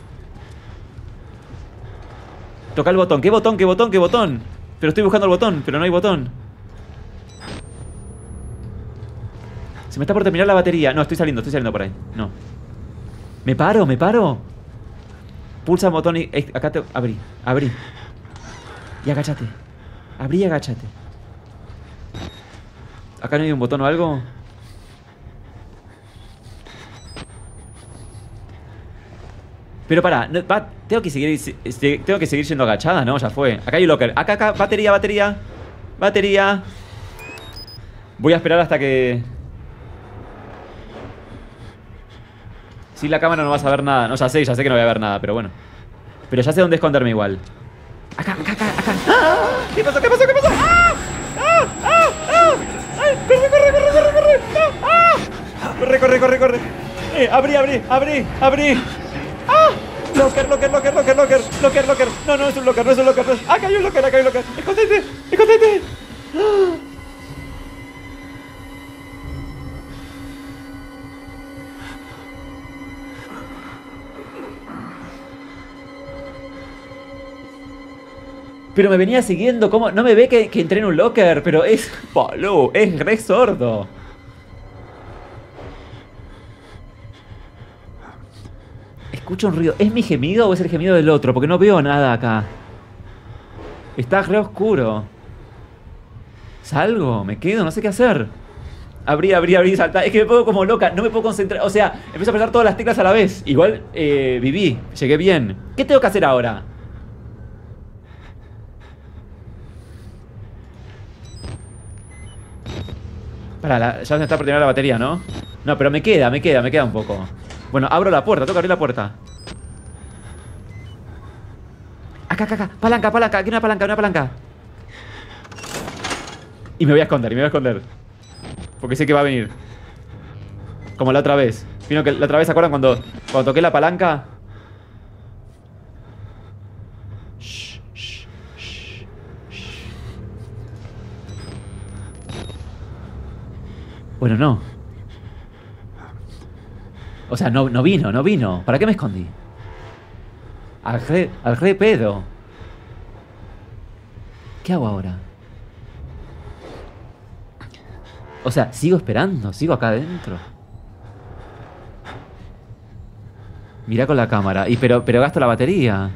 Toca el botón, ¿qué botón, qué botón, qué botón? Pero estoy buscando el botón, pero no hay botón. Se me está por terminar la batería. No, estoy saliendo, estoy saliendo por ahí. No. ¿Me paro, me paro? Pulsa el botón y... Acá te... Abrí, abrí. Y agáchate. Abrí y agáchate. ¿Acá no hay un botón o algo? Pero pará, no, va, tengo que seguir tengo que seguir siendo agachada, ¿no? Ya fue. Acá hay un locker. Acá, acá, batería, batería. Batería. Voy a esperar hasta que... Sin la cámara no vas a ver nada. No, ya sé, ya sé que no voy a ver nada, pero bueno. Pero ya sé dónde esconderme igual. Acá, acá, acá, acá. ¡Ah! ¿Qué pasó? ¿Qué pasó? ¿Qué pasó? ¡Ah! ¡Ah! ¡Ah! ¡Ah! ¡Ay! ¡Corre, corre, corre, corre, corre! ¡Ah! ¡Corre, corre, corre, corre! ¡Eh! ¡Abrí, abrí, abrí, abrí! ¡Ah! Locker, locker, locker, locker, locker, locker, locker. No, no es un locker, no es un locker. No es... Acá hay un locker, acá hay un locker. Escondete, escondete. ¡Ah! Pero me venía siguiendo, ¿cómo? No me ve que, que entré en un locker, pero es... Palo, es re sordo. Escucho un ruido. ¿Es mi gemido o es el gemido del otro? Porque no veo nada acá. Está re oscuro. Salgo, me quedo, no sé qué hacer. Abrí, abrí, abrí, saltar. Es que me pongo como loca, no me puedo concentrar. O sea, empiezo a apretar todas las teclas a la vez. Igual eh, viví, llegué bien. ¿Qué tengo que hacer ahora? Pará, la, ya se está por terminar la batería, ¿no? No, pero me queda, me queda, me queda un poco. Bueno, abro la puerta, tengo que abrir la puerta. Acá, acá, acá, palanca, palanca, aquí una palanca, una palanca. Y me voy a esconder, y me voy a esconder. Porque sé que va a venir. Como la otra vez. Vino que la otra vez, ¿se acuerdan cuando, cuando toqué la palanca? Shh, shh, shh, shh. Bueno, no. O sea, no, no vino, no vino. ¿Para qué me escondí? Al re, al re pedo. ¿Qué hago ahora? O sea, sigo esperando, sigo acá adentro. Mirá con la cámara. Y pero, pero gasto la batería.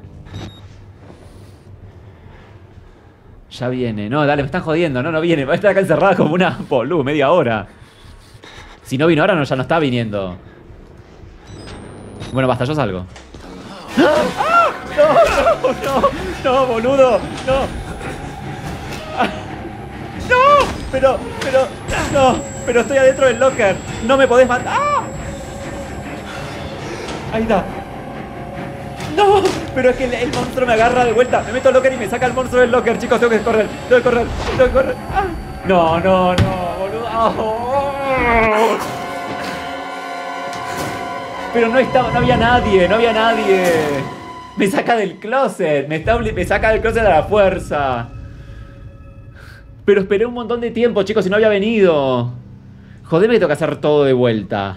Ya viene. No, dale, me están jodiendo. No, no viene. Va a estar acá encerrada como una boluda, media hora. Si no vino ahora, no, ya no está viniendo. Bueno, basta, yo salgo. ¡Ah! ¡No, no, no! ¡No, boludo! ¡No! ¡Ah! ¡No! Pero, pero, no, pero estoy adentro del locker. No me podés matar. ¡Ah! Ahí está. No, pero es que el, el monstruo me agarra de vuelta. Me meto al locker y me saca el monstruo del locker. Chicos, tengo que correr, tengo que correr, tengo que correr. ¡Ah! No, no, no, boludo. ¡Oh! Pero no estaba, no había nadie, no había nadie. Me saca del closet, me, está, me saca del closet a la fuerza. Pero esperé un montón de tiempo, chicos, y no había venido. Jodeme que tengo que hacer todo de vuelta.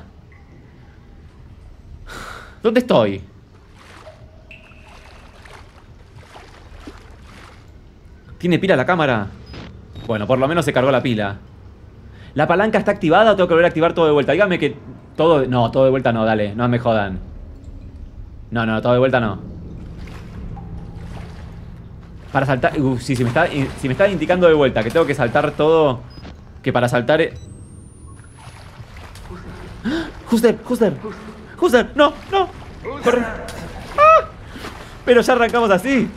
¿Dónde estoy? ¿Tiene pila la cámara? Bueno, por lo menos se cargó la pila. ¿La palanca está activada o tengo que volver a activar todo de vuelta? Dígame que todo... No, todo de vuelta no, dale, no me jodan. No, no, todo de vuelta no. Para saltar... Uh, sí, si me, está, si me está indicando de vuelta que tengo que saltar todo... Que para saltar... Who's there? Who's there? Who's there? No, no. Corre. ¡Ah! Pero ya arrancamos así.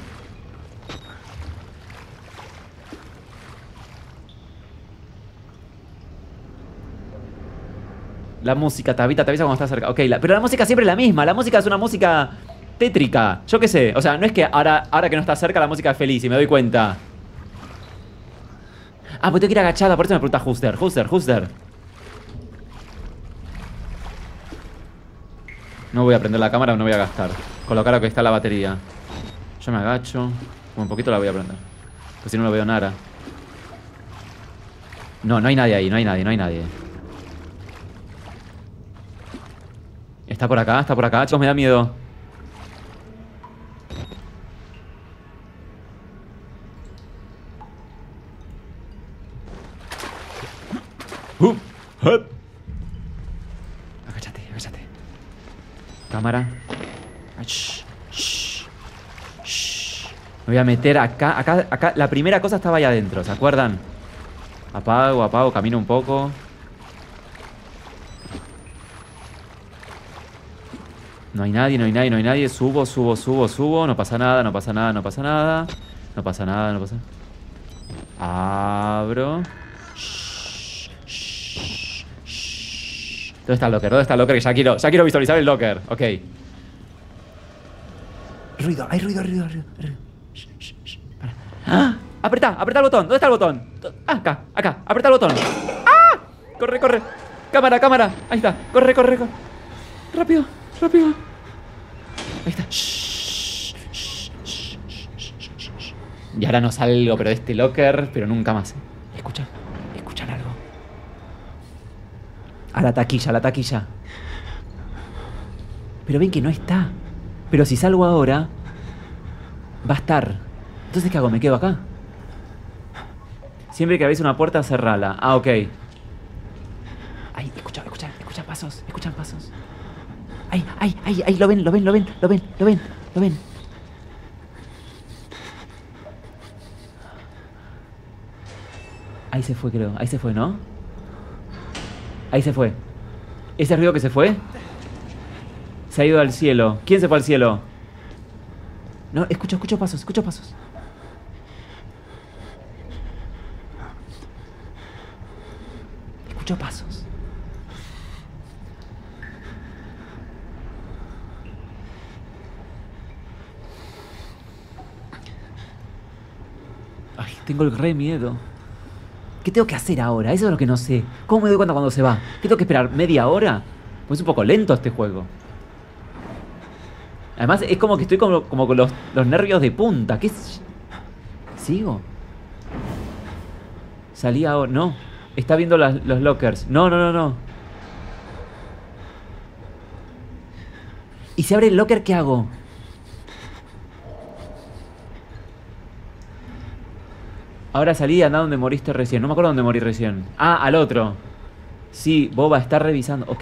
La música, Tabita, te avisa cuando estás cerca. Ok, la, pero la música siempre es la misma. La música es una música tétrica. Yo qué sé. O sea, no es que ahora, ahora que no está cerca la música es feliz y me doy cuenta. Ah, pues tengo que ir agachada. Por eso me pregunta Huster, Huster, Huster. No voy a prender la cámara o no voy a gastar. Colocar lo que está la batería. Yo me agacho. Un poquito la voy a prender. Pues si no, no veo nada. No, no hay nadie ahí. No hay nadie, no hay nadie. Está por acá, está por acá. Chicos, me da miedo. Uh, uh. Agáchate, agáchate. Cámara. Shh, shh, shh. Me voy a meter acá, acá, acá. La primera cosa estaba ahí adentro, ¿se acuerdan? Apago, apago, camino un poco. No hay nadie, no hay nadie, no hay nadie. Subo, subo, subo, subo. No pasa nada, no pasa nada, no pasa nada. No pasa nada, no pasa nada. Abro. Shh, shh, shh. ¿Dónde está el locker? ¿Dónde está el locker? Que ya quiero, ya quiero visualizar el locker. Ok. Ruido, hay ruido, ruido, ruido. ruido. Shh, shh, shh. Para. ¡Ah! Apretá, apretá el botón. ¿Dónde está el botón? Ah, acá, acá. Apretá el botón. ¡Ah! Corre, corre. Cámara, cámara. Ahí está. Corre, corre, corre. Rápido, rápido. Ahí está. Shh, shh, shh, shh, shh, shh. Y ahora no salgo, pero de este locker, pero nunca más. Escuchan, escuchan algo. A la taquilla, a la taquilla. Pero ven que no está. Pero si salgo ahora, va a estar. Entonces, ¿qué hago? ¿Me quedo acá? Siempre que abrís una puerta, cerrala. Ah, ok. Ay, escucha, escucha, escucha pasos, escuchan pasos. Ay, ay, ay, ay, lo ven, lo ven, lo ven, lo ven, lo ven, lo ven. Ahí se fue, creo. Ahí se fue, ¿no? Ahí se fue. ¿Ese ruido que se fue? Se ha ido al cielo. ¿Quién se fue al cielo? No, escucho, escucho pasos, escucho pasos. Escucho pasos. Ay, tengo el re miedo. ¿Qué tengo que hacer ahora? Eso es lo que no sé. ¿Cómo me doy cuenta cuando se va? ¿Qué tengo que esperar? ¿Media hora? Pues es un poco lento este juego. Además es como que estoy como, como con los, los nervios de punta. ¿Qué es? ¿Sigo? Salí ahora. No. Está viendo las, los lockers. No, no, no, no. ¿Y si abre el locker, qué hago? Ahora salí y anda donde moriste recién. No me acuerdo dónde morí recién. Ah, al otro. Sí, Boba está revisando. Ok.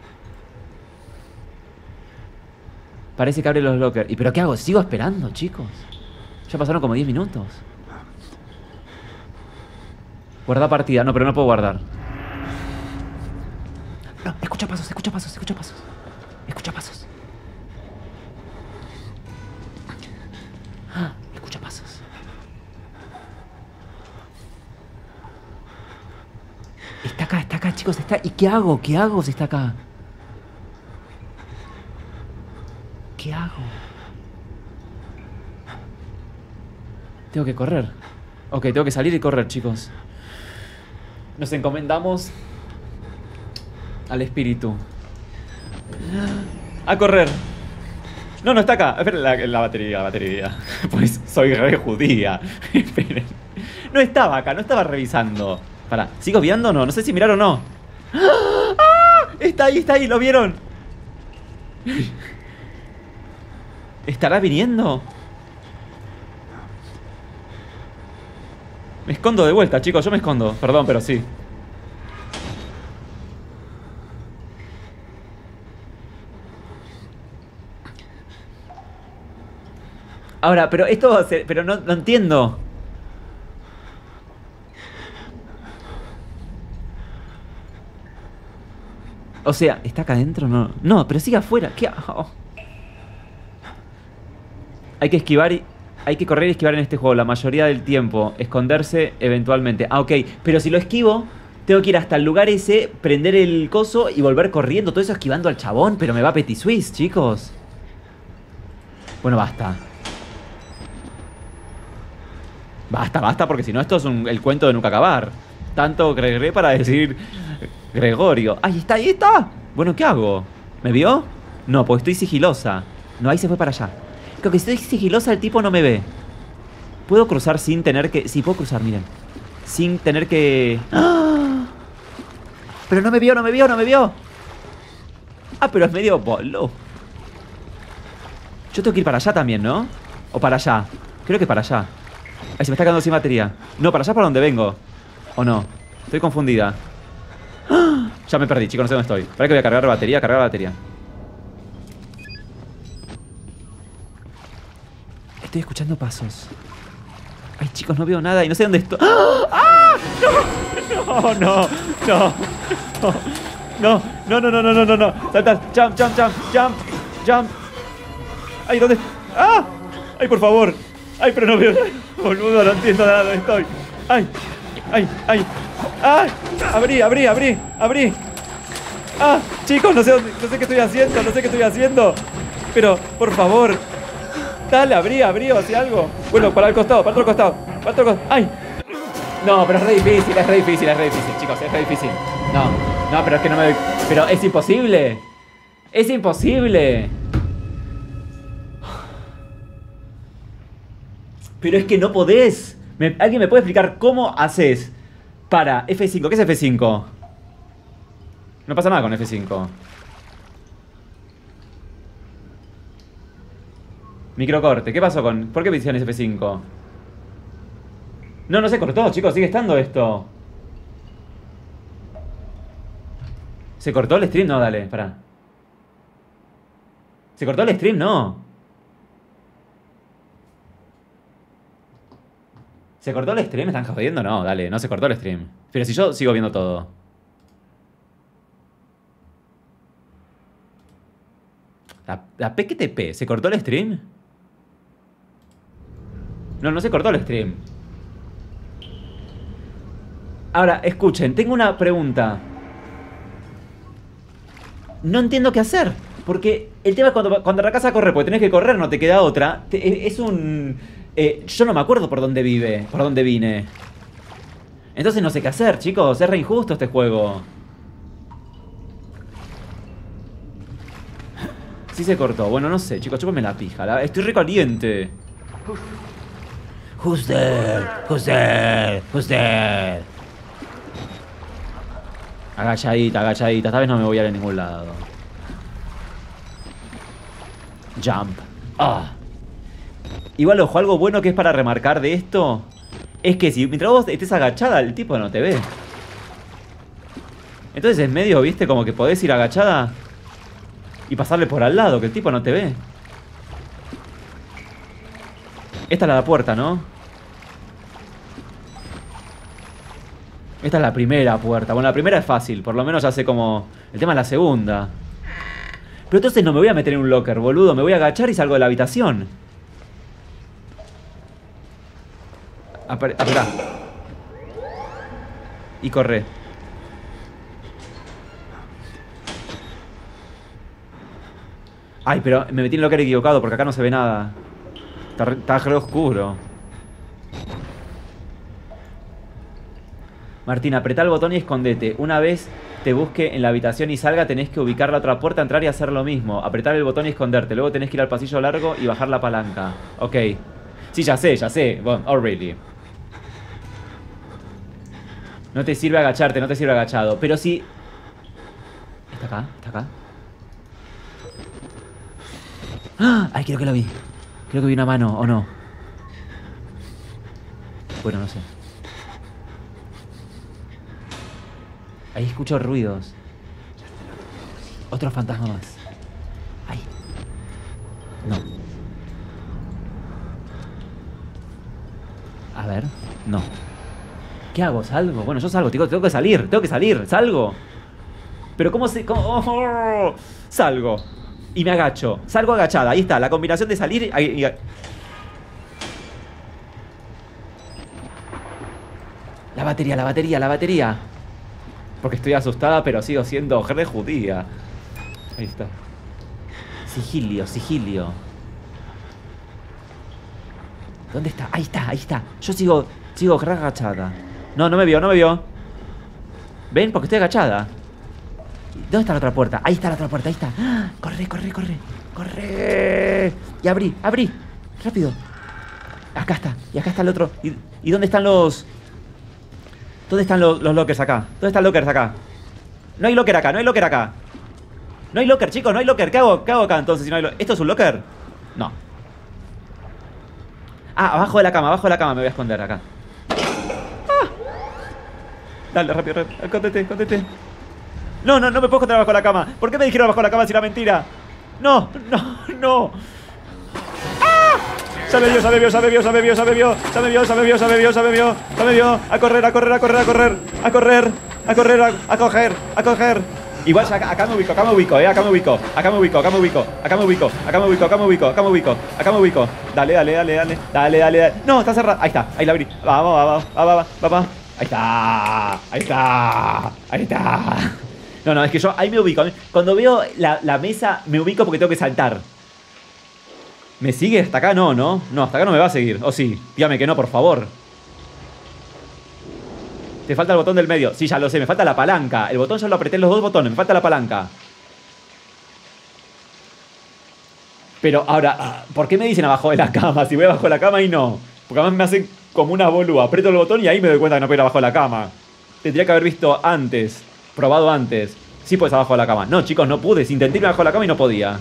Parece que abre los lockers. ¿Y pero qué hago? ¿Sigo esperando, chicos? Ya pasaron como diez minutos. Guarda partida. No, pero no puedo guardar. No, escucha pasos, escucha pasos, escucha pasos. Escucha pasos. Ah, escucha pasos. Está acá, está acá, chicos, está... ¿Y qué hago? ¿Qué hago si está acá? ¿Qué hago? Tengo que correr. Ok, tengo que salir y correr, chicos. Nos encomendamos al espíritu. A correr. No, no está acá. Espera, la, la batería, la batería. Pues soy re judía. Esperen. No estaba acá, no estaba revisando. Pará, ¿sigo viendo o no? No sé si mirar o no. ¡Ah! Está ahí, está ahí, ¿lo vieron? ¿Estará viniendo? Me escondo de vuelta, chicos, yo me escondo. Perdón, pero sí. Ahora, pero esto va a ser... Pero no, no entiendo. O sea, ¿está acá adentro? No, no, pero sigue afuera. ¿Qué hago? Hay que esquivar y... Hay que correr y esquivar en este juego la mayoría del tiempo. Esconderse eventualmente. Ah, ok. Pero si lo esquivo, tengo que ir hasta el lugar ese, prender el coso y volver corriendo. Todo eso esquivando al chabón. Pero me va Petit Suisse, chicos. Bueno, basta. Basta, basta, porque si no esto es un, el cuento de nunca acabar. Tanto Gregre para decir Gregorio. ¡Ahí está, ahí está! Bueno, ¿qué hago? ¿Me vio? No, pues estoy sigilosa. No, ahí se fue para allá. Creo que si estoy sigilosa el tipo no me ve. ¿Puedo cruzar sin tener que...? Sí, puedo cruzar, miren. Sin tener que... ¡Ah! Pero no me vio, no me vio, no me vio. Ah, pero es medio bolo. Yo tengo que ir para allá también, ¿no? O para allá. Creo que para allá. Ay, se me está quedando sin batería. No, para allá para donde vengo. ¿O no? Estoy confundida. ¡Ah! Ya me perdí, chicos, no sé dónde estoy. Para que voy a cargar la batería, cargar la batería. Estoy escuchando pasos. Ay, chicos, no veo nada y no sé dónde estoy. ¡Ah! ¡No! No, no, no. No, no, no, no, no, no, no, no. Salta, jump, jump, jump, jump, jump. Ay, ¿dónde? ¡Ah! Ay, por favor. Ay, pero no veo. Boludo, no entiendo nada dónde estoy. Ay, ay, ay. ¡Ah! Abrí, abrí, abrí, abrí. ¡Ah! Chicos, no sé dónde, no sé qué estoy haciendo, no sé qué estoy haciendo. Pero, por favor. Dale, abrí, abrí o así algo. Bueno, para el costado, para el otro costado. Para el otro costado. ¡Ay! No, pero es re difícil, es re difícil, es re difícil, chicos, es re difícil. No, no, pero es que no me... Pero es imposible. Es imposible. Pero es que no podés. ¿Me... ¿Alguien me puede explicar cómo haces para F cinco? ¿Qué es F cinco? No pasa nada con F cinco. Microcorte, ¿qué pasó con...? ¿Por qué me hicieron F cinco? No, no se cortó, chicos, sigue estando esto. ¿Se cortó el stream? No, dale, pará. ¿Se cortó el stream? No. ¿Se cortó el stream? ¿Me están jodiendo? No, dale, no se cortó el stream. Pero si yo sigo viendo todo. La, la P Q T P, ¿se cortó el stream? No, no se cortó el stream. Ahora, escuchen, tengo una pregunta. No entiendo qué hacer. Porque el tema es cuando, cuando arrancás a correr, porque tenés que correr, no te queda otra. Te, es un... Eh, yo no me acuerdo por dónde vive, por dónde vine. Entonces no sé qué hacer, chicos. Es re injusto este juego. Sí se cortó. Bueno, no sé, chicos, chúpame la pija. La... Estoy re caliente. Who's there? Who's there? Who's there? Agachadita, agachadita. Esta vez no me voy a ir a ningún lado. Jump. Ah. Igual, ojo, algo bueno que es para remarcar de esto es que si mientras vos estés agachada, el tipo no te ve. Entonces es medio, viste, como que podés ir agachada y pasarle por al lado, que el tipo no te ve. Esta es la puerta, ¿no? Esta es la primera puerta. Bueno, la primera es fácil, por lo menos ya sé cómo... El tema es la segunda. Pero entonces no me voy a meter en un locker, boludo. Me voy a agachar y salgo de la habitación. Apretá. Y corre. Ay, pero me metí en el locker equivocado porque acá no se ve nada. Está re, está re oscuro. Martín, apretá el botón y escondete. Una vez te busque en la habitación y salga, tenés que ubicar la otra puerta, entrar y hacer lo mismo. Apretar el botón y esconderte. Luego tenés que ir al pasillo largo y bajar la palanca. Ok. Sí, ya sé, ya sé. Bueno, oh, really. No te sirve agacharte, no te sirve agachado. Pero si... ¿Está acá? ¿Está acá? ¡Ah! Ay, creo que lo vi. Creo que vi una mano, ¿o no? Bueno, no sé. Ahí escucho ruidos. Otro fantasma más. Ahí. No. A ver. No. ¿Qué hago? ¿Salgo? Bueno, yo salgo, tengo, tengo que salir. Tengo que salir. Salgo. Pero ¿cómo se...? Cómo, oh, salgo. Y me agacho. Salgo agachada. Ahí está. La combinación de salir y... y la batería, la batería, la batería. Porque estoy asustada, pero sigo siendo re judía. Ahí está. Sigilio, sigilio. ¿Dónde está? Ahí está, ahí está. Yo sigo, sigo re agachada. No, no me vio, no me vio. ¿Ven? Porque estoy agachada. ¿Dónde está la otra puerta? Ahí está la otra puerta, ahí está. ¡Ah! Corre, corre, corre. Corre. Y abrí, abrí. Rápido. Acá está. Y acá está el otro. ¿Y, y dónde están los...? ¿Dónde están los, los lockers acá? ¿Dónde están los lockers acá? No hay locker acá, no hay locker acá. No hay locker, chicos, no hay locker. ¿Qué hago, qué hago acá entonces si no hay locker? ¿Esto es un locker? No. Ah, abajo de la cama, abajo de la cama me voy a esconder acá. ¡Ah! Dale, rápido, rápido. Escóndete, escóndete. No, no, no me puedo esconder abajo de la cama. ¿Por qué me dijeron abajo de la cama si era mentira? No, no, no. ¡Ah! Ya me vio, ya me vio, ya me vio, ya me vio, ya me vio, ya me vio, ya me vio, ya me vio, ya me vio, ya me vio. A correr, a correr, a correr, a correr, a correr, a correr, a, a coger, a coger. Igual ya acá, acá me ubico, acá me ubico, eh, acá me ubico, acá me ubico, acá me ubico, acá me ubico, acá me ubico, acá me ubico, acá me ubico, acá me ubico. Dale, dale, dale, dale, dale, dale, dale. No, está cerrado. Ahí está, ahí la abrí. Vamos, vamos, vamos, vamos, vamos. Ahí está, ahí está, ahí está. No, no, es que yo ahí me ubico. Cuando veo la, la mesa, me ubico porque tengo que saltar. ¿Me sigue hasta acá? No, no. No, hasta acá no me va a seguir. ¿O sí? Dígame que no, por favor. Te falta el botón del medio. Sí, ya lo sé, me falta la palanca. El botón ya lo apreté en los dos botones, me falta la palanca. Pero ahora, ¿por qué me dicen abajo de la cama? Si voy abajo de la cama y no. Porque además me hacen como una bolúa. Aprieto el botón y ahí me doy cuenta que no puedo ir abajo de la cama. Tendría que haber visto antes. Probado antes. Sí puedes abajo de la cama. No, chicos, no pude. Intenté ir abajo de la cama y no podía.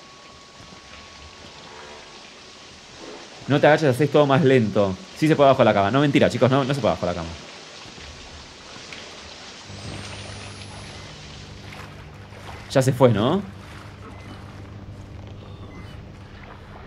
No te agaches, haces todo más lento. Sí se puede abajo de la cama. No, mentira, chicos, no, no se puede abajo de la cama. Ya se fue, ¿no?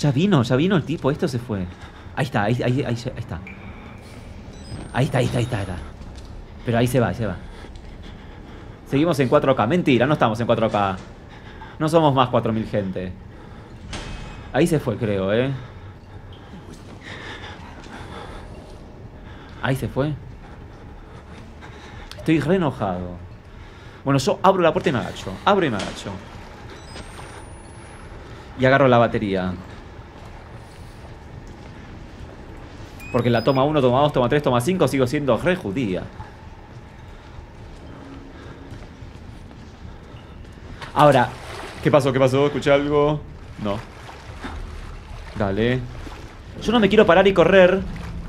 Ya vino, ya vino el tipo. Esto se fue. Ahí está, ahí, ahí, ahí, ahí está. Ahí está, ahí está, ahí está, ahí está. Pero ahí se va, ahí se va. Seguimos en cuatro K. Mentira, no estamos en cuatro K. No somos más cuatro mil gente. Ahí se fue, creo, ¿eh? Ahí se fue. Estoy re enojado. Bueno, yo abro la puerta y me agacho. Abro y me agacho. Y agarro la batería. Porque la toma uno, toma dos, toma tres, toma cinco sigo siendo re judía. Ahora, ¿qué pasó? ¿Qué pasó? ¿Escuché algo? No. Dale. Yo no me quiero parar y correr.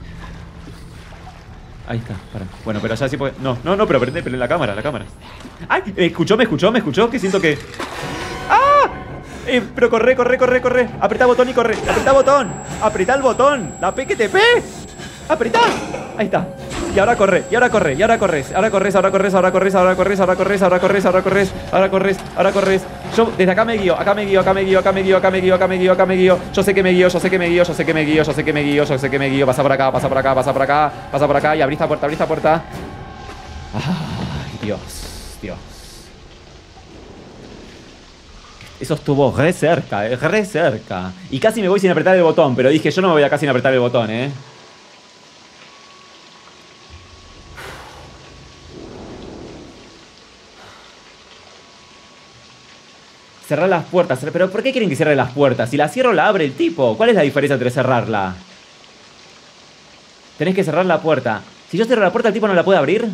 Ahí está, para. Bueno, pero ya sí puede. No, no, no, pero prende, prende la cámara, la cámara. ¡Ay! ¿Me escuchó? ¿Me escuchó? ¿Me escuchó? Que siento que. ¡Ah! Eh, pero corre, corre, corre, corre. Apretá botón y corre. Apretá botón. Apretá el botón. La P que te P. Apretá. Ahí está. Y ahora corre, y ahora corre, y ahora corres. Ahora corres, ahora corres, ahora corres, ahora corres, ahora corres, ahora corres, ahora corres, ahora corres, ahora corres. Yo desde acá me guío, acá me guío, acá me guío, acá me guío, acá me guío, acá me guío, acá me guío. Yo sé que me guío, yo sé que me guío, yo sé que me guío, yo sé que me guío, yo sé que me guío. Pasa por acá, pasa por acá, pasa por acá, pasa por acá y abrí esta puerta, abrí esta puerta. Ay, Dios, Dios. Eso estuvo re cerca, eh, re cerca. Y casi me voy sin apretar el botón, pero dije, yo no me voy acá sin apretar el botón, eh. Cerrar las puertas. ¿Pero por qué quieren que cierre las puertas? Si la cierro, la abre el tipo. ¿Cuál es la diferencia entre cerrarla? Tenés que cerrar la puerta. Si yo cierro la puerta, ¿el tipo no la puede abrir?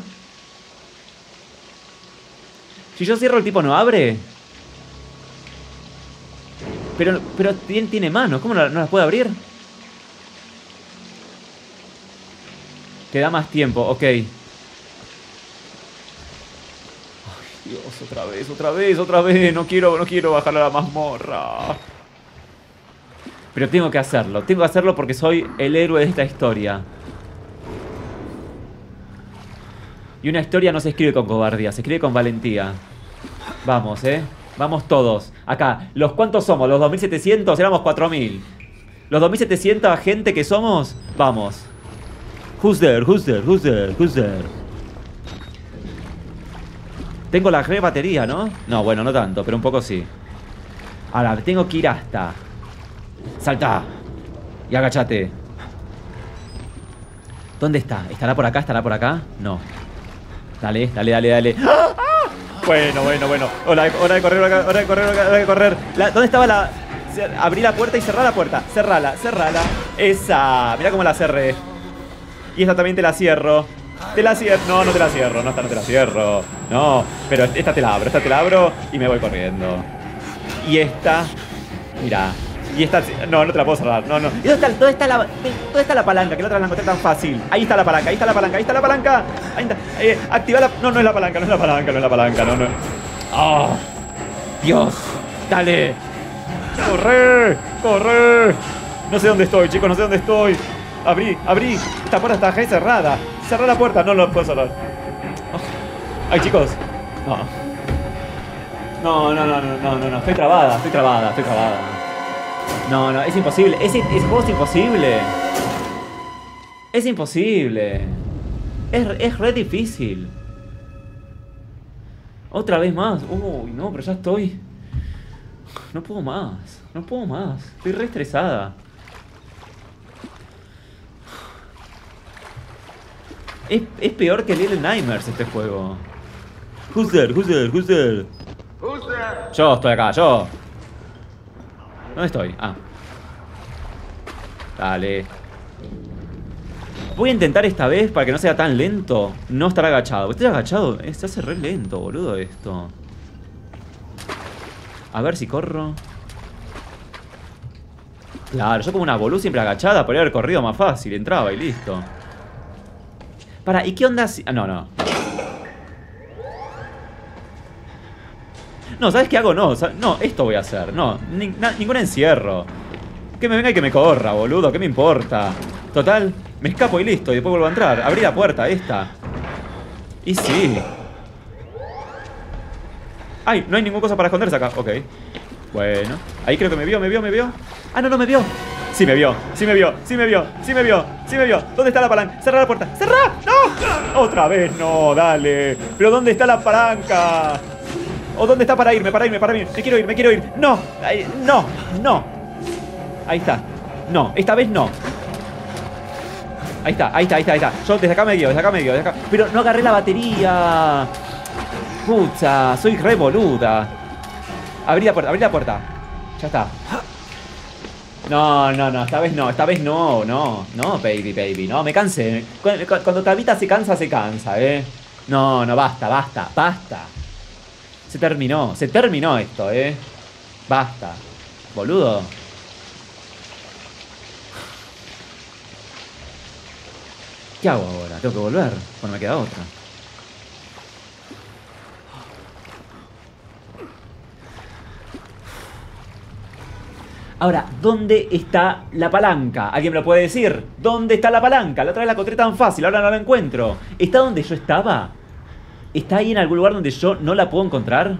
Si yo cierro, ¿el tipo no abre? Pero, pero tiene, tiene manos. ¿Cómo no, no las puede abrir? Te da más tiempo, ok. Dios, otra vez, otra vez, otra vez. No quiero, no quiero bajar a la mazmorra. Pero tengo que hacerlo. Tengo que hacerlo porque soy el héroe de esta historia. Y una historia no se escribe con cobardía, se escribe con valentía. Vamos, eh. Vamos todos. Acá, ¿los cuántos somos? ¿Los dos mil setecientos? Éramos cuatro mil. ¿Los dos mil setecientos gente que somos? Vamos. Who's there? Who's there? Who's there? Who's there? Tengo la re batería, ¿no? No, bueno, no tanto, pero un poco sí. Ahora, tengo que ir hasta. Salta. Y agachate. ¿Dónde está? ¿Estará por acá? ¿Estará por acá? No. Dale, dale, dale, dale. ¡Ah! ¡Ah! Bueno, bueno, bueno. Hora, hora de correr, hora de correr, hora de correr. La, ¿dónde estaba la...? Abrí la puerta y cerrá la puerta. Cerrala, cerrala. Esa. Mirá cómo la cerré. Y esta también te la cierro. Te la cierro. No, no te la cierro. No, esta no te la cierro. No, pero esta te la abro. Esta te la abro y me voy corriendo. Y esta... Mirá. Y esta... No, no te la puedo cerrar. No, no. ¿Y dónde está, dónde está la... ¿Dónde está la palanca? Que la otra la encontré tan fácil. Ahí está la palanca. Ahí está la palanca. Ahí está la palanca. Ahí está. Eh, activa la... No, no es la palanca. No es la palanca. No es la palanca. No, no. ¡Oh! Dios. Dale. ¡Corre! ¡Corre! No sé dónde estoy, chicos. No sé dónde estoy. Abrí, abrí. Esta puerta está re cerrada. Cerrá la puerta. No, no la puedo cerrar. Oh. Ay, chicos. No. No, no, no, no, no, no, no. Estoy trabada, estoy trabada, estoy trabada. No, no, es imposible. Ese, ese juego es imposible. Es imposible. Es, es re difícil. Otra vez más. Uy, no, pero ya estoy. No puedo más. No puedo más. Estoy re estresada. Es, es peor que Little Nightmares este juego. Who's there? Who's there? Who's there? Who's there? Yo estoy acá, yo. ¿Dónde estoy? Ah. Dale. Voy a intentar esta vez para que no sea tan lento no estar agachado. Estoy agachado. Se hace re lento, boludo, esto. A ver si corro. Claro, yo como una bolú siempre agachada. Podría haber corrido más fácil. Entraba y listo. Para, ¿y qué onda si...? Ah, no, no. No, ¿sabes qué hago? No, no, esto voy a hacer. No, ni, na, ningún encierro. Que me venga y que me corra, boludo. ¿Qué me importa? Total, me escapo y listo. Y después vuelvo a entrar. Abrí la puerta, esta. Y sí. Ay, no hay ninguna cosa para esconderse acá. Ok. Bueno. Ahí creo que me vio, me vio, me vio. Ah, no, no me vio. Sí me vio, sí me vio, sí me vio, sí me vio, sí me vio. ¿Dónde está la palanca? ¡Cerra la puerta! ¡Cerra! ¡No! Otra vez no, dale. ¿Pero dónde está la palanca? ¿O dónde está para irme, para irme, para irme? Me quiero ir, me quiero ir. No, ay, no, no. Ahí está. No, esta vez no. Ahí está, ahí está, ahí está, ahí está. Yo desde acá me guío, desde acá me guío, desde acá. Pero no agarré la batería. Pucha, soy re boluda. Abrí la puerta, abrí la puerta. Ya está. No, no, no, esta vez no, esta vez no, no, no, baby, baby, no, me cansé. Cuando, cuando Tabita se cansa, se cansa, eh. No, no, basta, basta, basta. Se terminó, se terminó esto, eh. Basta, boludo. ¿Qué hago ahora? ¿Tengo que volver? Bueno, me queda otra. Ahora, ¿dónde está la palanca? ¿Alguien me lo puede decir? ¿Dónde está la palanca? La otra vez la encontré tan fácil, ahora no la encuentro. ¿Está donde yo estaba? ¿Está ahí en algún lugar donde yo no la puedo encontrar?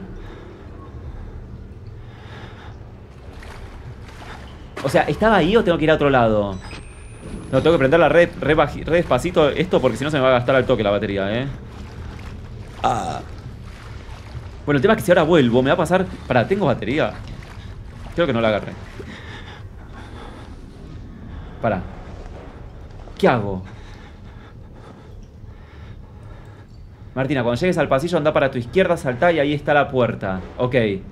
O sea, ¿estaba ahí o tengo que ir a otro lado? No, tengo que prenderla re, re, baji, re despacito esto porque si no se me va a gastar al toque la batería, ¿eh? Ah. Bueno, el tema es que si ahora vuelvo me va a pasar... Pará, ¿tengo batería? Creo que no la agarré. Pará. ¿Qué hago? Martina, cuando llegues al pasillo anda para tu izquierda, saltá y ahí está la puerta. Ok.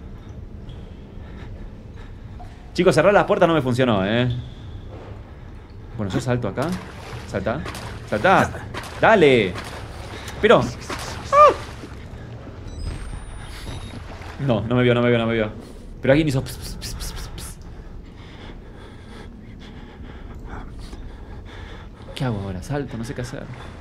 Chicos, cerrar las puertas no me funcionó, ¿eh? Bueno, yo salto acá. Saltá. Saltá. Dale. Pero... ¡Ah! No, no me vio, no me vio, no me vio. Pero alguien hizo... Pss, pss, pss, pss, pss. ¿Qué hago ahora? Salto, no sé qué hacer.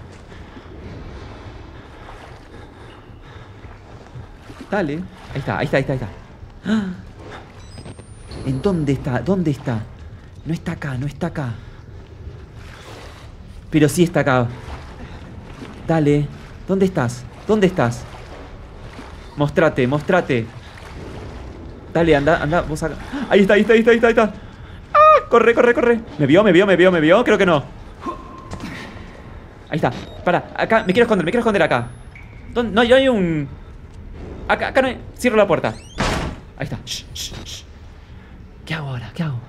Dale. Ahí está, ahí está, ahí está, ahí está. ¡Ah! ¿En dónde está? ¿Dónde está? No está acá, no está acá. Pero sí está acá. Dale. ¿Dónde estás? ¿Dónde estás? Mostrate, mostrate. Dale, anda, anda, vos acá. Ahí está, ahí está, ahí está, ahí está, ahí está. ¡Ah! Corre, corre, corre. ¿Me vio, me vio, me vio, me vio? Creo que no. Ahí está. Para, acá, me quiero esconder, me quiero esconder acá. ¿Dónde? No, yo hay un... Acá, acá no hay... Cierro la puerta. Ahí está. Shh, shh, shh. ¿Qué hago ahora? ¿Qué hago?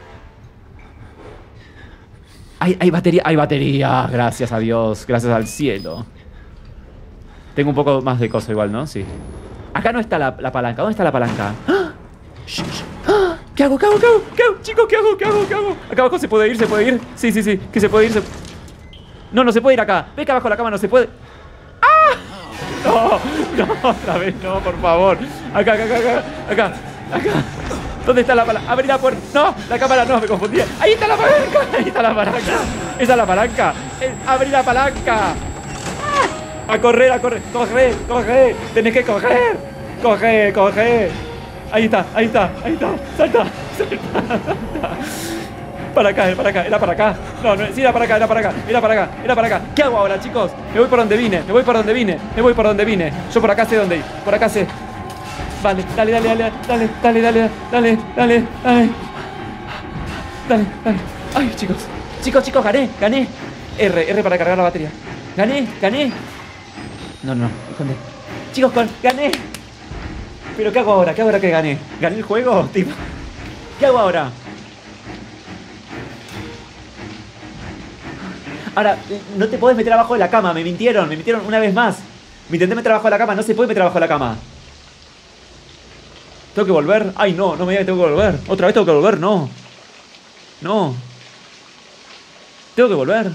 Hay, hay batería, hay batería. Gracias a Dios, gracias al cielo. Tengo un poco más de cosa igual, ¿no? Sí. Acá no está la, la palanca. ¿Dónde está la palanca? ¡Ah! Shh, shh. ¡Ah! ¿Qué hago? ¿Qué hago? ¿Qué hago? ¿Qué hago? Chicos, ¿qué hago? ¿Qué hago? ¿Qué hago? Acá abajo se puede ir, se puede ir. Sí, sí, sí. Que se puede ir. Se... No, no se puede ir acá. Ve que abajo de la cama no se puede. ¡Ah! No, no, otra vez no, por favor. Acá, acá, acá, acá. Acá, acá. ¿Dónde está la palanca? Abrí la puerta. No, la cámara no, me confundí. Ahí está la palanca. Ahí está la palanca. Esa es la palanca. Eh, abrí la palanca. ¡Ah! A correr, a correr. Corre, corre. Tenés que correr. Corre, corre. Ahí está, ahí está, ahí está. Salta, salta, salta. Para acá, para acá, era para acá. No, no, sí, era para acá, era para acá, era para acá, era para acá. ¿Qué hago ahora, chicos? Me voy por donde vine, me voy por donde vine, me voy por donde vine. Yo por acá sé dónde ir, por acá sé. Vale, dale, dale, dale, dale, dale, dale, dale, dale, dale. Dale, dale. Ay, chicos. Chicos, chicos, gané, gané. R, R para cargar la batería. Gané, gané. No, no, esconde. Chicos, con, gané. Pero ¿qué hago ahora? ¿Qué hago ahora que gané? ¿Gané el juego? Tipo, ¿qué hago ahora? Ahora, no te podés meter abajo de la cama. Me mintieron, me mintieron una vez más. Me intenté meter abajo de la cama, no se puede meter abajo de la cama. ¿Tengo que volver? Ay, no, no me digas que tengo que volver. ¿Otra vez tengo que volver? No. No. ¿Tengo que volver?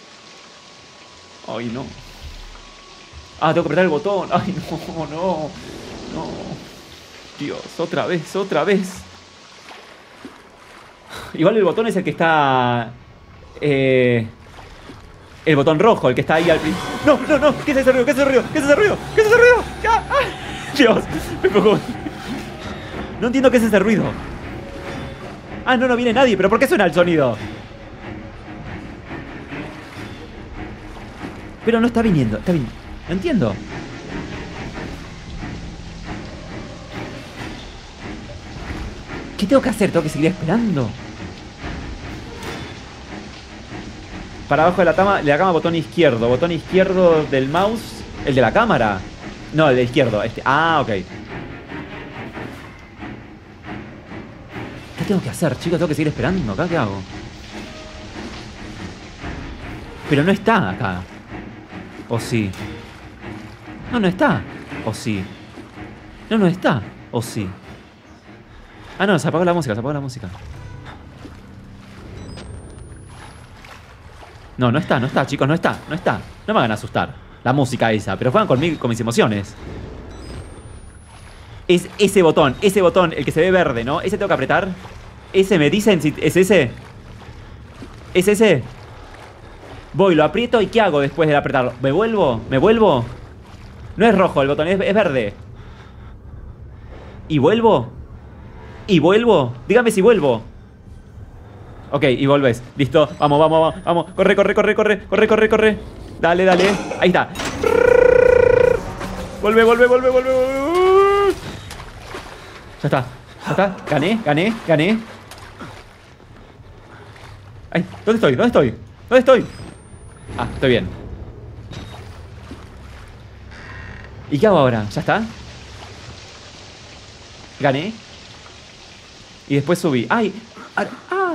Ay, no. Ah, tengo que apretar el botón. Ay, no, no. No. Dios, otra vez, otra vez. Igual el botón es el que está... Eh... El botón rojo, el que está ahí al principio. No, no, no. ¿Qué es ese ruido? ¿Qué es ese ruido? ¿Qué es ese ruido? ¿Qué es ese ruido? ¡Ah! ¡Ah! Dios, me pongo... No entiendo qué es ese ruido. Ah, no, no viene nadie. ¿Pero por qué suena el sonido? Pero no está viniendo. Está viniendo. No entiendo. ¿Qué tengo que hacer? ¿Tengo que seguir esperando? Para abajo de la cama, de la cama, botón izquierdo. Botón izquierdo del mouse. ¿El de la cámara? No, el de izquierdo. Este. Ah, ok. ¿Qué tengo que hacer, chicos? ¿Tengo que seguir esperando acá? ¿Qué hago? Pero no está acá. ¿O sí? No, no está. ¿O sí? No, no está. ¿O sí? Ah, no, se apagó la música, se apagó la música. No, no está, no está, chicos, no está, no está. No me hagan asustar. La música esa, pero juegan conmigo, con mis emociones. Es ese botón, ese botón, el que se ve verde, ¿no? Ese tengo que apretar. Ese me dicen si es ese. ¿Es ese? Voy, lo aprieto y ¿qué hago después de apretarlo? ¿Me vuelvo? ¿Me vuelvo? No es rojo el botón, es, es verde. ¿Y vuelvo? ¿Y vuelvo? Dígame si vuelvo. Ok, y volvés. Listo, vamos, vamos, vamos, vamos. Corre, corre, corre, corre, corre, corre, corre. Dale, dale. Ahí está. Vuelve, vuelve, vuelve, vuelve, vuelve. Ya está, ya está. Gané, gané, gané. Ay, ¿dónde estoy? ¿Dónde estoy? ¿Dónde estoy? Ah, estoy bien. ¿Y qué hago ahora? ¿Ya está? Gané. Y después subí. ¡Ay! ¡Ah! ¡Ah!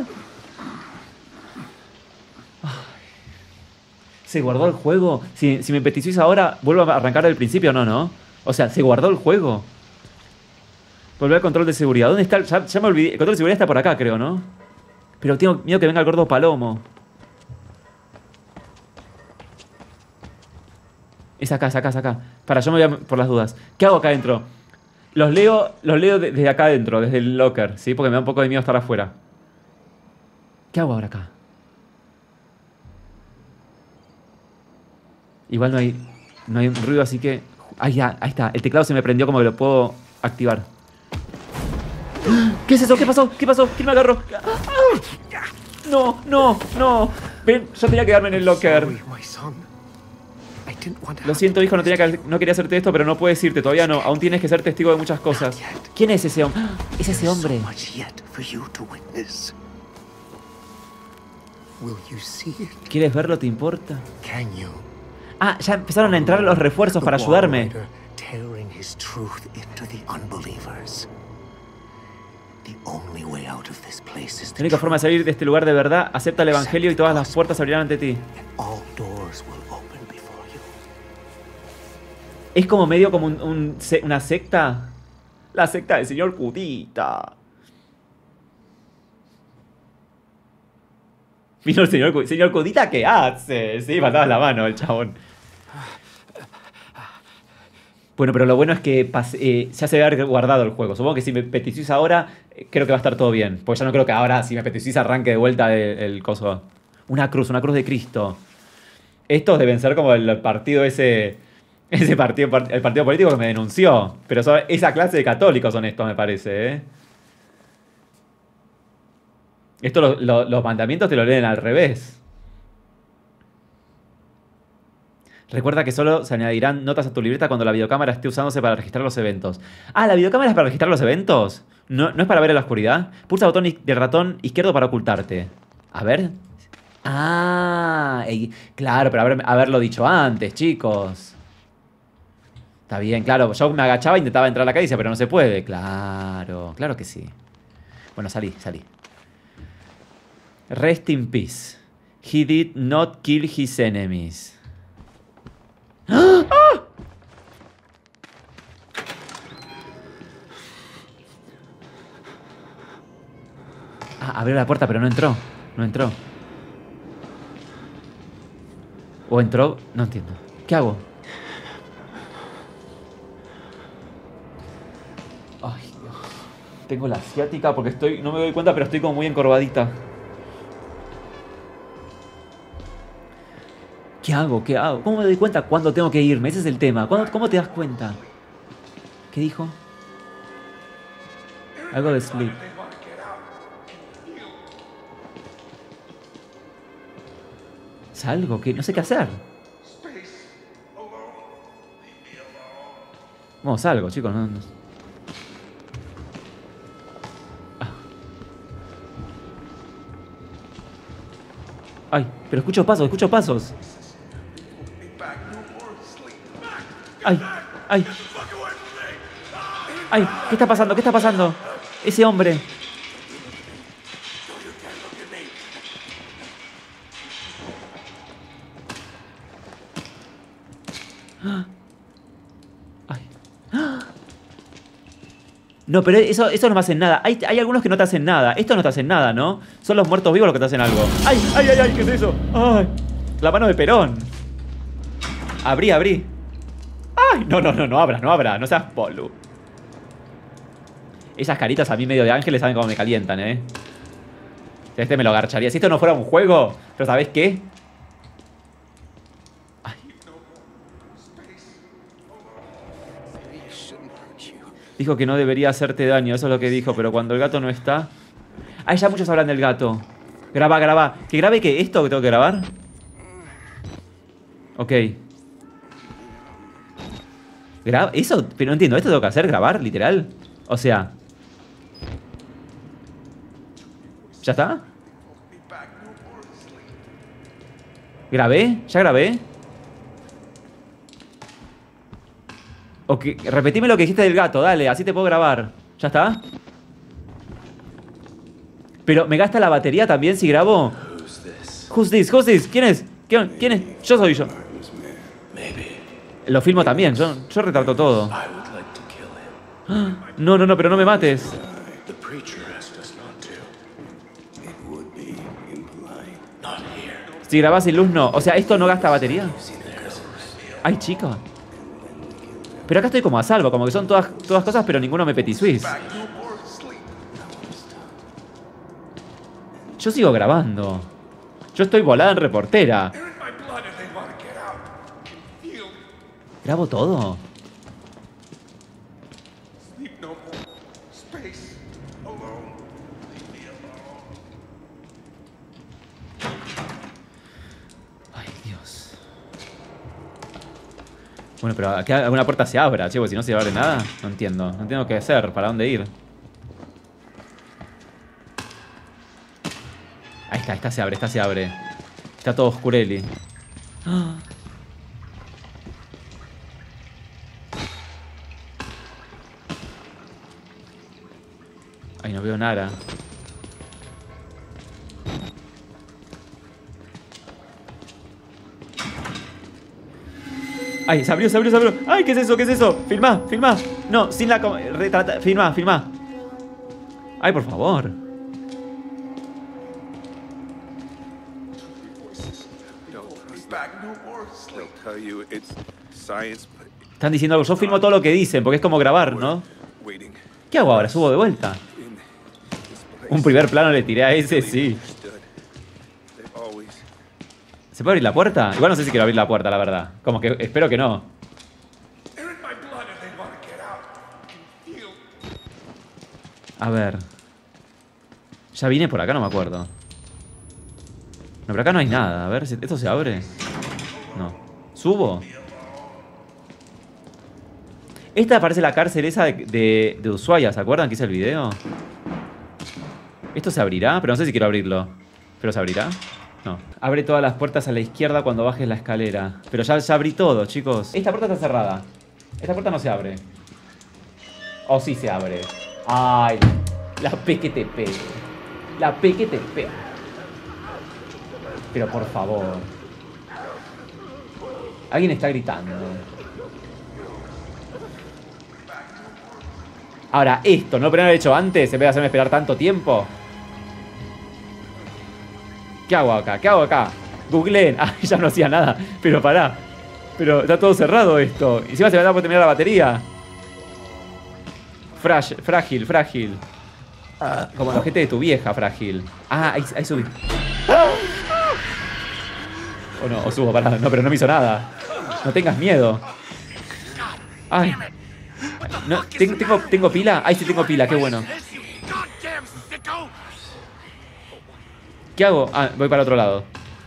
¿Se guardó el juego? Si, si me peticizo ahora, ¿vuelvo a arrancar del principio o no, no? O sea, ¿se guardó el juego? Volver al control de seguridad. ¿Dónde está? Ya, ya me olvidé. El control de seguridad está por acá, creo, ¿no? Pero tengo miedo que venga el gordo Palomo. Es acá, es acá, es acá. Para, yo me voy a, por las dudas. ¿Qué hago acá adentro? Los leo, los leo de, desde acá adentro, desde el locker, ¿sí? Porque me da un poco de miedo estar afuera. ¿Qué hago ahora acá? Igual no hay, no hay ruido, así que... Ahí, ya, ahí está. El teclado se me prendió como que lo puedo activar. ¿Qué es eso? ¿Qué pasó? ¿Qué pasó? ¿Quién me agarró? No, no, no. Ven, yo tenía que quedarme en el locker. Lo siento, hijo, no, tenía que, no quería hacerte esto, pero no puedes irte. Todavía no. Aún tienes que ser testigo de muchas cosas. ¿Quién es ese hombre? Es ese hombre. ¿Quieres verlo? ¿Te importa? Ah, ya empezaron a entrar los refuerzos para ayudarme. La única forma de salir de este lugar de verdad, acepta el evangelio y todas las puertas se abrirán ante ti. Es como medio como un, un, una secta. La secta del señor Cudita. Vino el señor Cudita. ¿Señor Cudita qué hace? Sí, faltaba la mano el chabón. Bueno, pero lo bueno es que pase, eh, ya se ve guardado el juego. Supongo que si me peticizo ahora, eh, creo que va a estar todo bien. Porque ya no creo que ahora, si me peticizo, arranque de vuelta el, el coso. Una cruz, una cruz de Cristo. Estos deben ser como el partido ese... Ese partido, el partido político que me denunció. Pero son, esa clase de católicos son estos, me parece, ¿eh? Esto, lo, lo, los mandamientos te lo leen al revés. Recuerda que solo se añadirán notas a tu libreta cuando la videocámara esté usándose para registrar los eventos. Ah, ¿la videocámara es para registrar los eventos? ¿No, ¿no es para ver en la oscuridad? Pulsa el botón del ratón izquierdo para ocultarte. A ver. Ah, ey, claro, pero haber, haberlo dicho antes, chicos. Está bien, claro. Yo me agachaba e intentaba entrar a la calle, pero no se puede. Claro, claro que sí. Bueno, salí, salí. Rest in peace. He did not kill his enemies. ¡Ah! Ah, abrió la puerta, pero no entró. No entró. ¿O entró? No entiendo. ¿Qué hago? Ay, Dios. Tengo la asiática porque estoy... No me doy cuenta, pero estoy como muy encorvadita. ¿Qué hago? ¿Qué hago? ¿Cómo me doy cuenta cuándo tengo que irme? Ese es el tema. ¿Cuándo, ¿Cómo te das cuenta? ¿Qué dijo? Algo de sleep. Salgo, que no sé qué hacer. Vamos, salgo, chicos. No, no. Ah. Ay, pero escucho pasos, escucho pasos. Ay, ay. Ay, ¿qué está pasando? ¿Qué está pasando? Ese hombre. Ay. No, pero eso, eso no me hacen nada. Hay, hay algunos que no te hacen nada. Esto no te hacen nada, ¿no? Son los muertos vivos los que te hacen algo. ¡Ay, ay, ay, ay! ¿Qué es eso? ¡Ay! La mano de Perón. Abrí, abrí. ¡Ay! No, no, no, no abras, no abras. No seas polu. Esas caritas a mí medio de ángeles saben cómo me calientan, ¿eh? Este me lo agarcharía. Si esto no fuera un juego, pero ¿sabes qué? Ay. Dijo que no debería hacerte daño, eso es lo que dijo, pero cuando el gato no está... Ah, ya muchos hablan del gato. Graba, graba. ¿Que grabe qué? ¿Esto que tengo que grabar? Ok. ¿Graba? ¿Eso? Pero no entiendo, ¿esto tengo que hacer? ¿Grabar? ¿Literal? O sea... ¿Ya está? ¿Grabé? ¿Ya grabé? Ok, repetime lo que dijiste del gato, dale, así te puedo grabar. ¿Ya está? Pero, ¿me gasta la batería también si grabo? Who's this? Who's this? ¿Quién es? ¿Quién, quién es? Yo soy yo. Lo filmo también, yo, yo retrato todo. No, no, no, pero no me mates. Si grabás sin luz, no. O sea, ¿esto no gasta batería? Ay, chica. Pero acá estoy como a salvo, como que son todas, todas cosas, pero ninguno me petit suisse. Yo sigo grabando. Yo estoy volada en reportera. ¿Grabo todo? Ay, Dios. Bueno, pero aquí alguna puerta se abra, che, porque si no se abre nada. No entiendo. No entiendo qué hacer, para dónde ir. Ahí está, esta se abre, esta se abre. Está todo oscureli. ¡Ah! Ay, no veo nada. Ay, se abrió, se abrió, se abrió. Ay, ¿qué es eso? ¿Qué es eso? Filmá, filmá. No, sin la... Retrata... Filmá, filmá. Ay, por favor. Están diciendo algo. Yo filmo todo lo que dicen, porque es como grabar, ¿no? ¿Qué hago ahora? ¿Subo de vuelta? Un primer plano le tiré a ese, sí. ¿Se puede abrir la puerta? Igual no sé si quiero abrir la puerta, la verdad. Como que espero que no. A ver. Ya vine por acá, no me acuerdo. No, pero acá no hay nada. A ver, ¿esto se abre? No. ¿Subo? Esta parece la cárcel esa de, de, de Ushuaia, ¿se acuerdan que hice el video? ¿Esto se abrirá? Pero no sé si quiero abrirlo. ¿Pero se abrirá? No. Abre todas las puertas a la izquierda cuando bajes la escalera. Pero ya, ya abrí todo, chicos. Esta puerta está cerrada. Esta puerta no se abre. Oh, sí se abre. Ay, la P que te pega. La P que te pega. Pero por favor. Alguien está gritando. Ahora, esto, ¿no lo podrían haber hecho antes? En vez de hacerme esperar tanto tiempo. ¿Qué hago acá? ¿Qué hago acá? Googleen. Ah, ya no hacía nada. Pero pará. Pero está todo cerrado esto. Y encima se me da por terminar la batería. Frágil, frágil, frágil. Ah, como el ojete de tu vieja, frágil. Ah, ahí, ahí subí. O no, o subo, pará. No, pero no me hizo nada. No tengas miedo. Ay. No, ¿tengo, tengo pila? Ay, sí tengo pila, qué bueno. ¿Qué hago? Ah, voy para otro lado.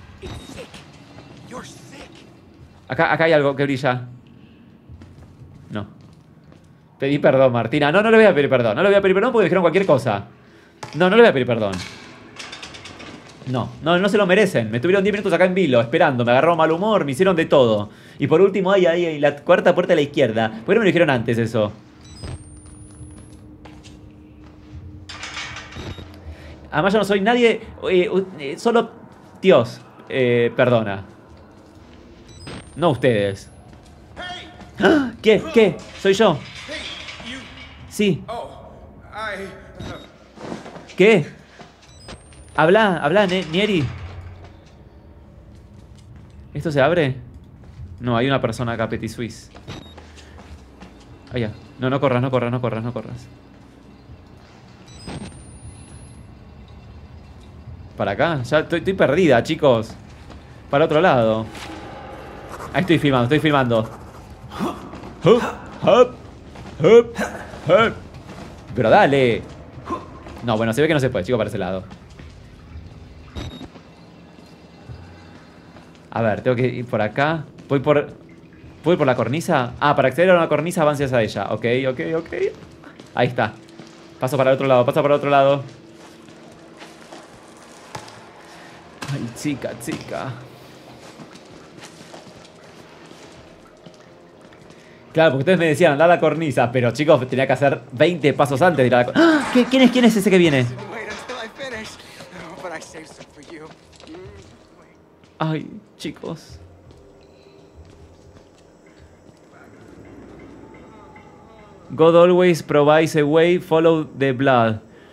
Acá, acá hay algo que brilla. No. Pedí perdón, Martina. No, no le voy a pedir perdón. No le voy a pedir perdón porque dijeron cualquier cosa. No, no le voy a pedir perdón. No, no, no se lo merecen. Me tuvieron diez minutos acá en vilo, esperando. Me agarraron mal humor, me hicieron de todo. Y por último, ahí, ahí, ahí, la cuarta puerta a la izquierda. ¿Por qué no me lo dijeron antes eso? Además yo no soy nadie, eh, eh, solo Dios eh, perdona. No ustedes. ¡Ah! ¿Qué? ¿Qué? ¿Soy yo? Sí. ¿Qué? Habla, habla, Nieri. ¿Esto se abre? No, hay una persona acá, Petit Suisse. Ah, ya. No, no corras, no corras, no corras, no corras. ¿Para acá? Ya estoy, estoy perdida, chicos. Para otro lado. Ahí estoy filmando, estoy filmando. Hup, hup, hup, hup. Pero dale. No, bueno, se ve que no se puede, chicos, para ese lado. A ver, tengo que ir por acá. Voy por... ¿Puedo ir por la cornisa? Ah, para acceder a una cornisa avances a ella. Ok, ok, ok. Ahí está. Paso para el otro lado, paso para el otro lado. Ay, chica, chica. Claro, porque ustedes me decían, anda a la cornisa. Pero chicos, tenía que hacer veinte pasos antes de ir a la cornisa. ¡Ah! ¿Qué, ¿Quién es? ¿Quién es ese que viene? Ay, chicos. God always provides a way, follow the blood.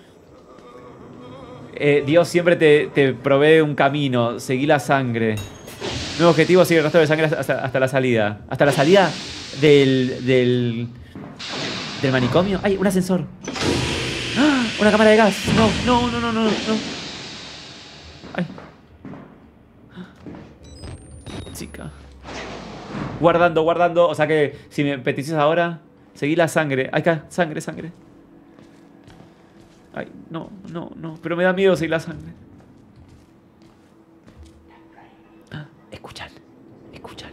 Eh, Dios siempre te, te provee un camino, seguí la sangre. Nuevo objetivo, sigue el rastro de sangre hasta, hasta la salida. Hasta la salida del, del, del manicomio. ¡Ay, un ascensor! ¡Ah! ¡Una cámara de gas! No, no, no, no, no, no. ¡Ay! Chica. Guardando, guardando. O sea que si me petices ahora, seguí la sangre. ¡Ay, acá! Sangre, sangre. Ay, no, no, no. Pero me da miedo seguir la sangre. Ah, escuchan, escuchan.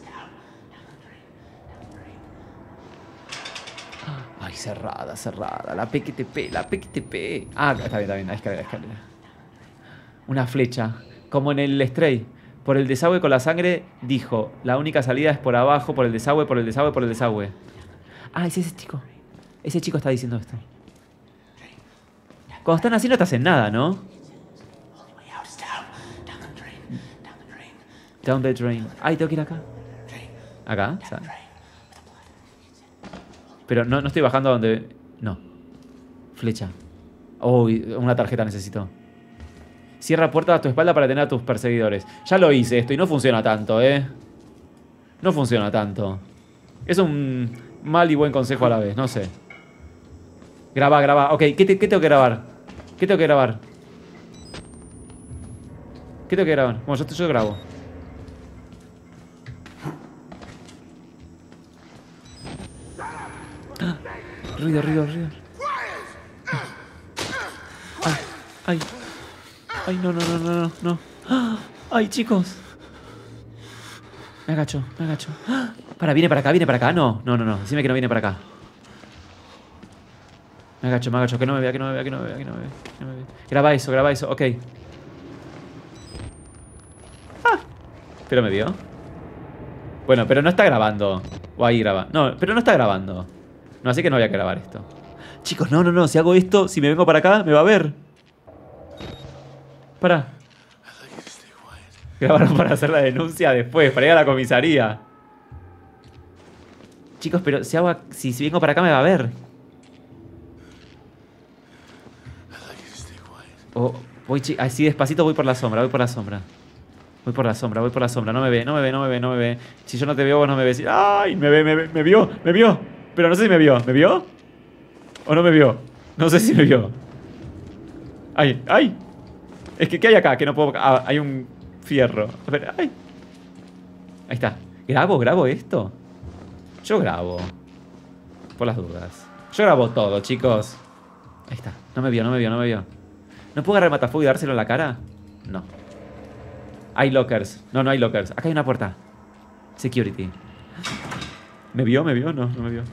Ah, ay, cerrada, cerrada. La P Q T P, la P Q T P. Ah, está bien, está bien. Ahí escalera, escalera. Una flecha. Como en el Stray. Por el desagüe con la sangre, dijo. La única salida es por abajo, por el desagüe, por el desagüe, por el desagüe. Ah, es ese chico. Ese chico está diciendo esto. Cuando están así no te hacen nada, ¿no? Down the drain. Ay, tengo que ir acá. Acá, ¿sabes? Pero no, no estoy bajando a donde... No. Flecha. Uy, oh, una tarjeta necesito. Cierra puerta a tu espalda para tener a tus perseguidores. Ya lo hice esto y no funciona tanto, ¿eh? No funciona tanto. Es un mal y buen consejo a la vez, no sé. Graba, graba. Ok, ¿qué, te, ¿qué tengo que grabar? ¿Qué tengo que grabar? ¿Qué tengo que grabar? Bueno, yo, yo grabo. Ah, ruido, ruido, ruido. Ay, ay. Ay, no, no, no, no, no, no. Ay, chicos. Me agacho, me agacho. Para, viene para acá, viene para acá. No, no, no, no. Decime que no viene para acá. Me agacho, me agacho. Que no me vea, que no me vea, que no me vea, que no me vea. Que no me vea. Graba eso, graba eso. Ok. Ah. Pero me vio. Bueno, pero no está grabando. O ahí graba. No, pero no está grabando. No, así que no voy a grabar esto. Chicos, no, no, no. Si hago esto, si me vengo para acá, me va a ver. Para. Grabaron para hacer la denuncia después, para ir a la comisaría. Chicos, pero si hago, si, si vengo para acá me va a ver. Oh, voy así despacito voy por la sombra, voy por la sombra. Voy por la sombra, voy por la sombra. No me ve, no me ve, no me ve, no me ve. Si yo no te veo, vos no me ves. ¡Ay! Me ve, me ve, me vio, me vio. Pero no sé si me vio. ¿Me vio? ¿O no me vio? No sé si me vio. ¡Ay! ¡Ay! Es que, ¿qué hay acá? Que no puedo... Ah, hay un fierro. A ver, ¡ay! Ahí está. ¿Grabo? ¿Grabo esto? Yo grabo. Por las dudas. Yo grabo todo, chicos. Ahí está. No me vio, no me vio, no me vio. ¿No puedo agarrar el matafuego y dárselo en la cara? No. Hay lockers. No, no hay lockers. Acá hay una puerta. Security. ¿Me vio? ¿Me vio? No, no me vio.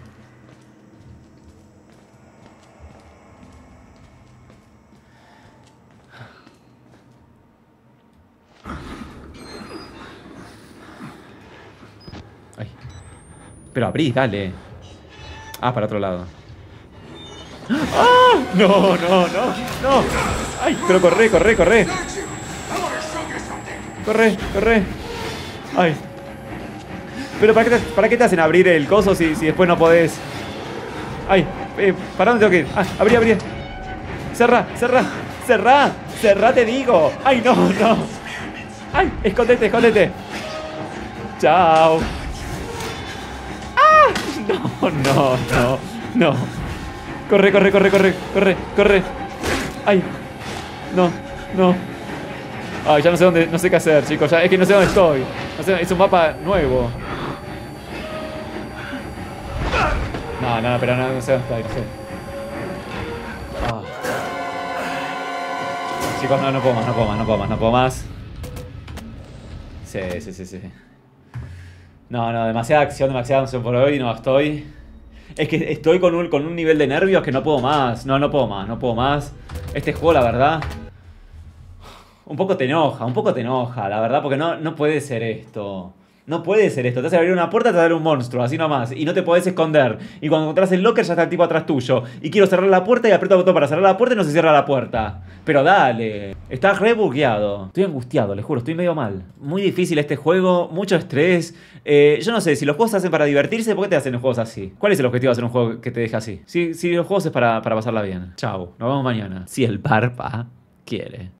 Pero abrí, dale. Ah, para otro lado. ¡Ah! No, no, no, no. Ay, pero corre, corre, corre. Corre, corre. Ay. Pero ¿para qué te, para qué te hacen abrir el coso si, si después no podés? Ay, eh, ¿para dónde tengo que ir? Ah, abrí, abrí. Cerra, cerra, cerra, cerra, te digo. Ay, no, no. Ay, escóndete, escóndete. Chao. Ah, no, no, no, no. Corre, corre, corre, corre, corre, corre. Ay, no, no. Ay, ya no sé dónde, no sé qué hacer, chicos. Ya, es que no sé dónde estoy. No sé, es un mapa nuevo. No, no, pero no, no sé dónde estoy, no sé. Ah. Chicos, no, no puedo más, no puedo más, no puedo más, no puedo más. Sí, sí, sí, sí. No, no, demasiada acción, demasiada acción por hoy, no estoy. Es que estoy con un, con un nivel de nervios que no puedo más. No, no puedo más, no puedo más. Este juego, la verdad, un poco te enoja, un poco te enoja, la verdad, porque no, no puede ser esto. No puede ser esto. Te hace abrir una puerta, te sale un monstruo, así nomás. Y no te podés esconder. Y cuando encontrás el locker ya está el tipo atrás tuyo. Y quiero cerrar la puerta y aprieto el botón para cerrar la puerta y no se cierra la puerta. Pero dale. Estás re bugueado. Estoy angustiado, les juro, estoy medio mal. Muy difícil este juego, mucho estrés. Eh, yo no sé, si los juegos se hacen para divertirse, ¿por qué te hacen los juegos así? ¿Cuál es el objetivo de hacer un juego que te deje así? Si, si los juegos es para, para pasarla bien. Chau, nos vemos mañana. Si el barba quiere.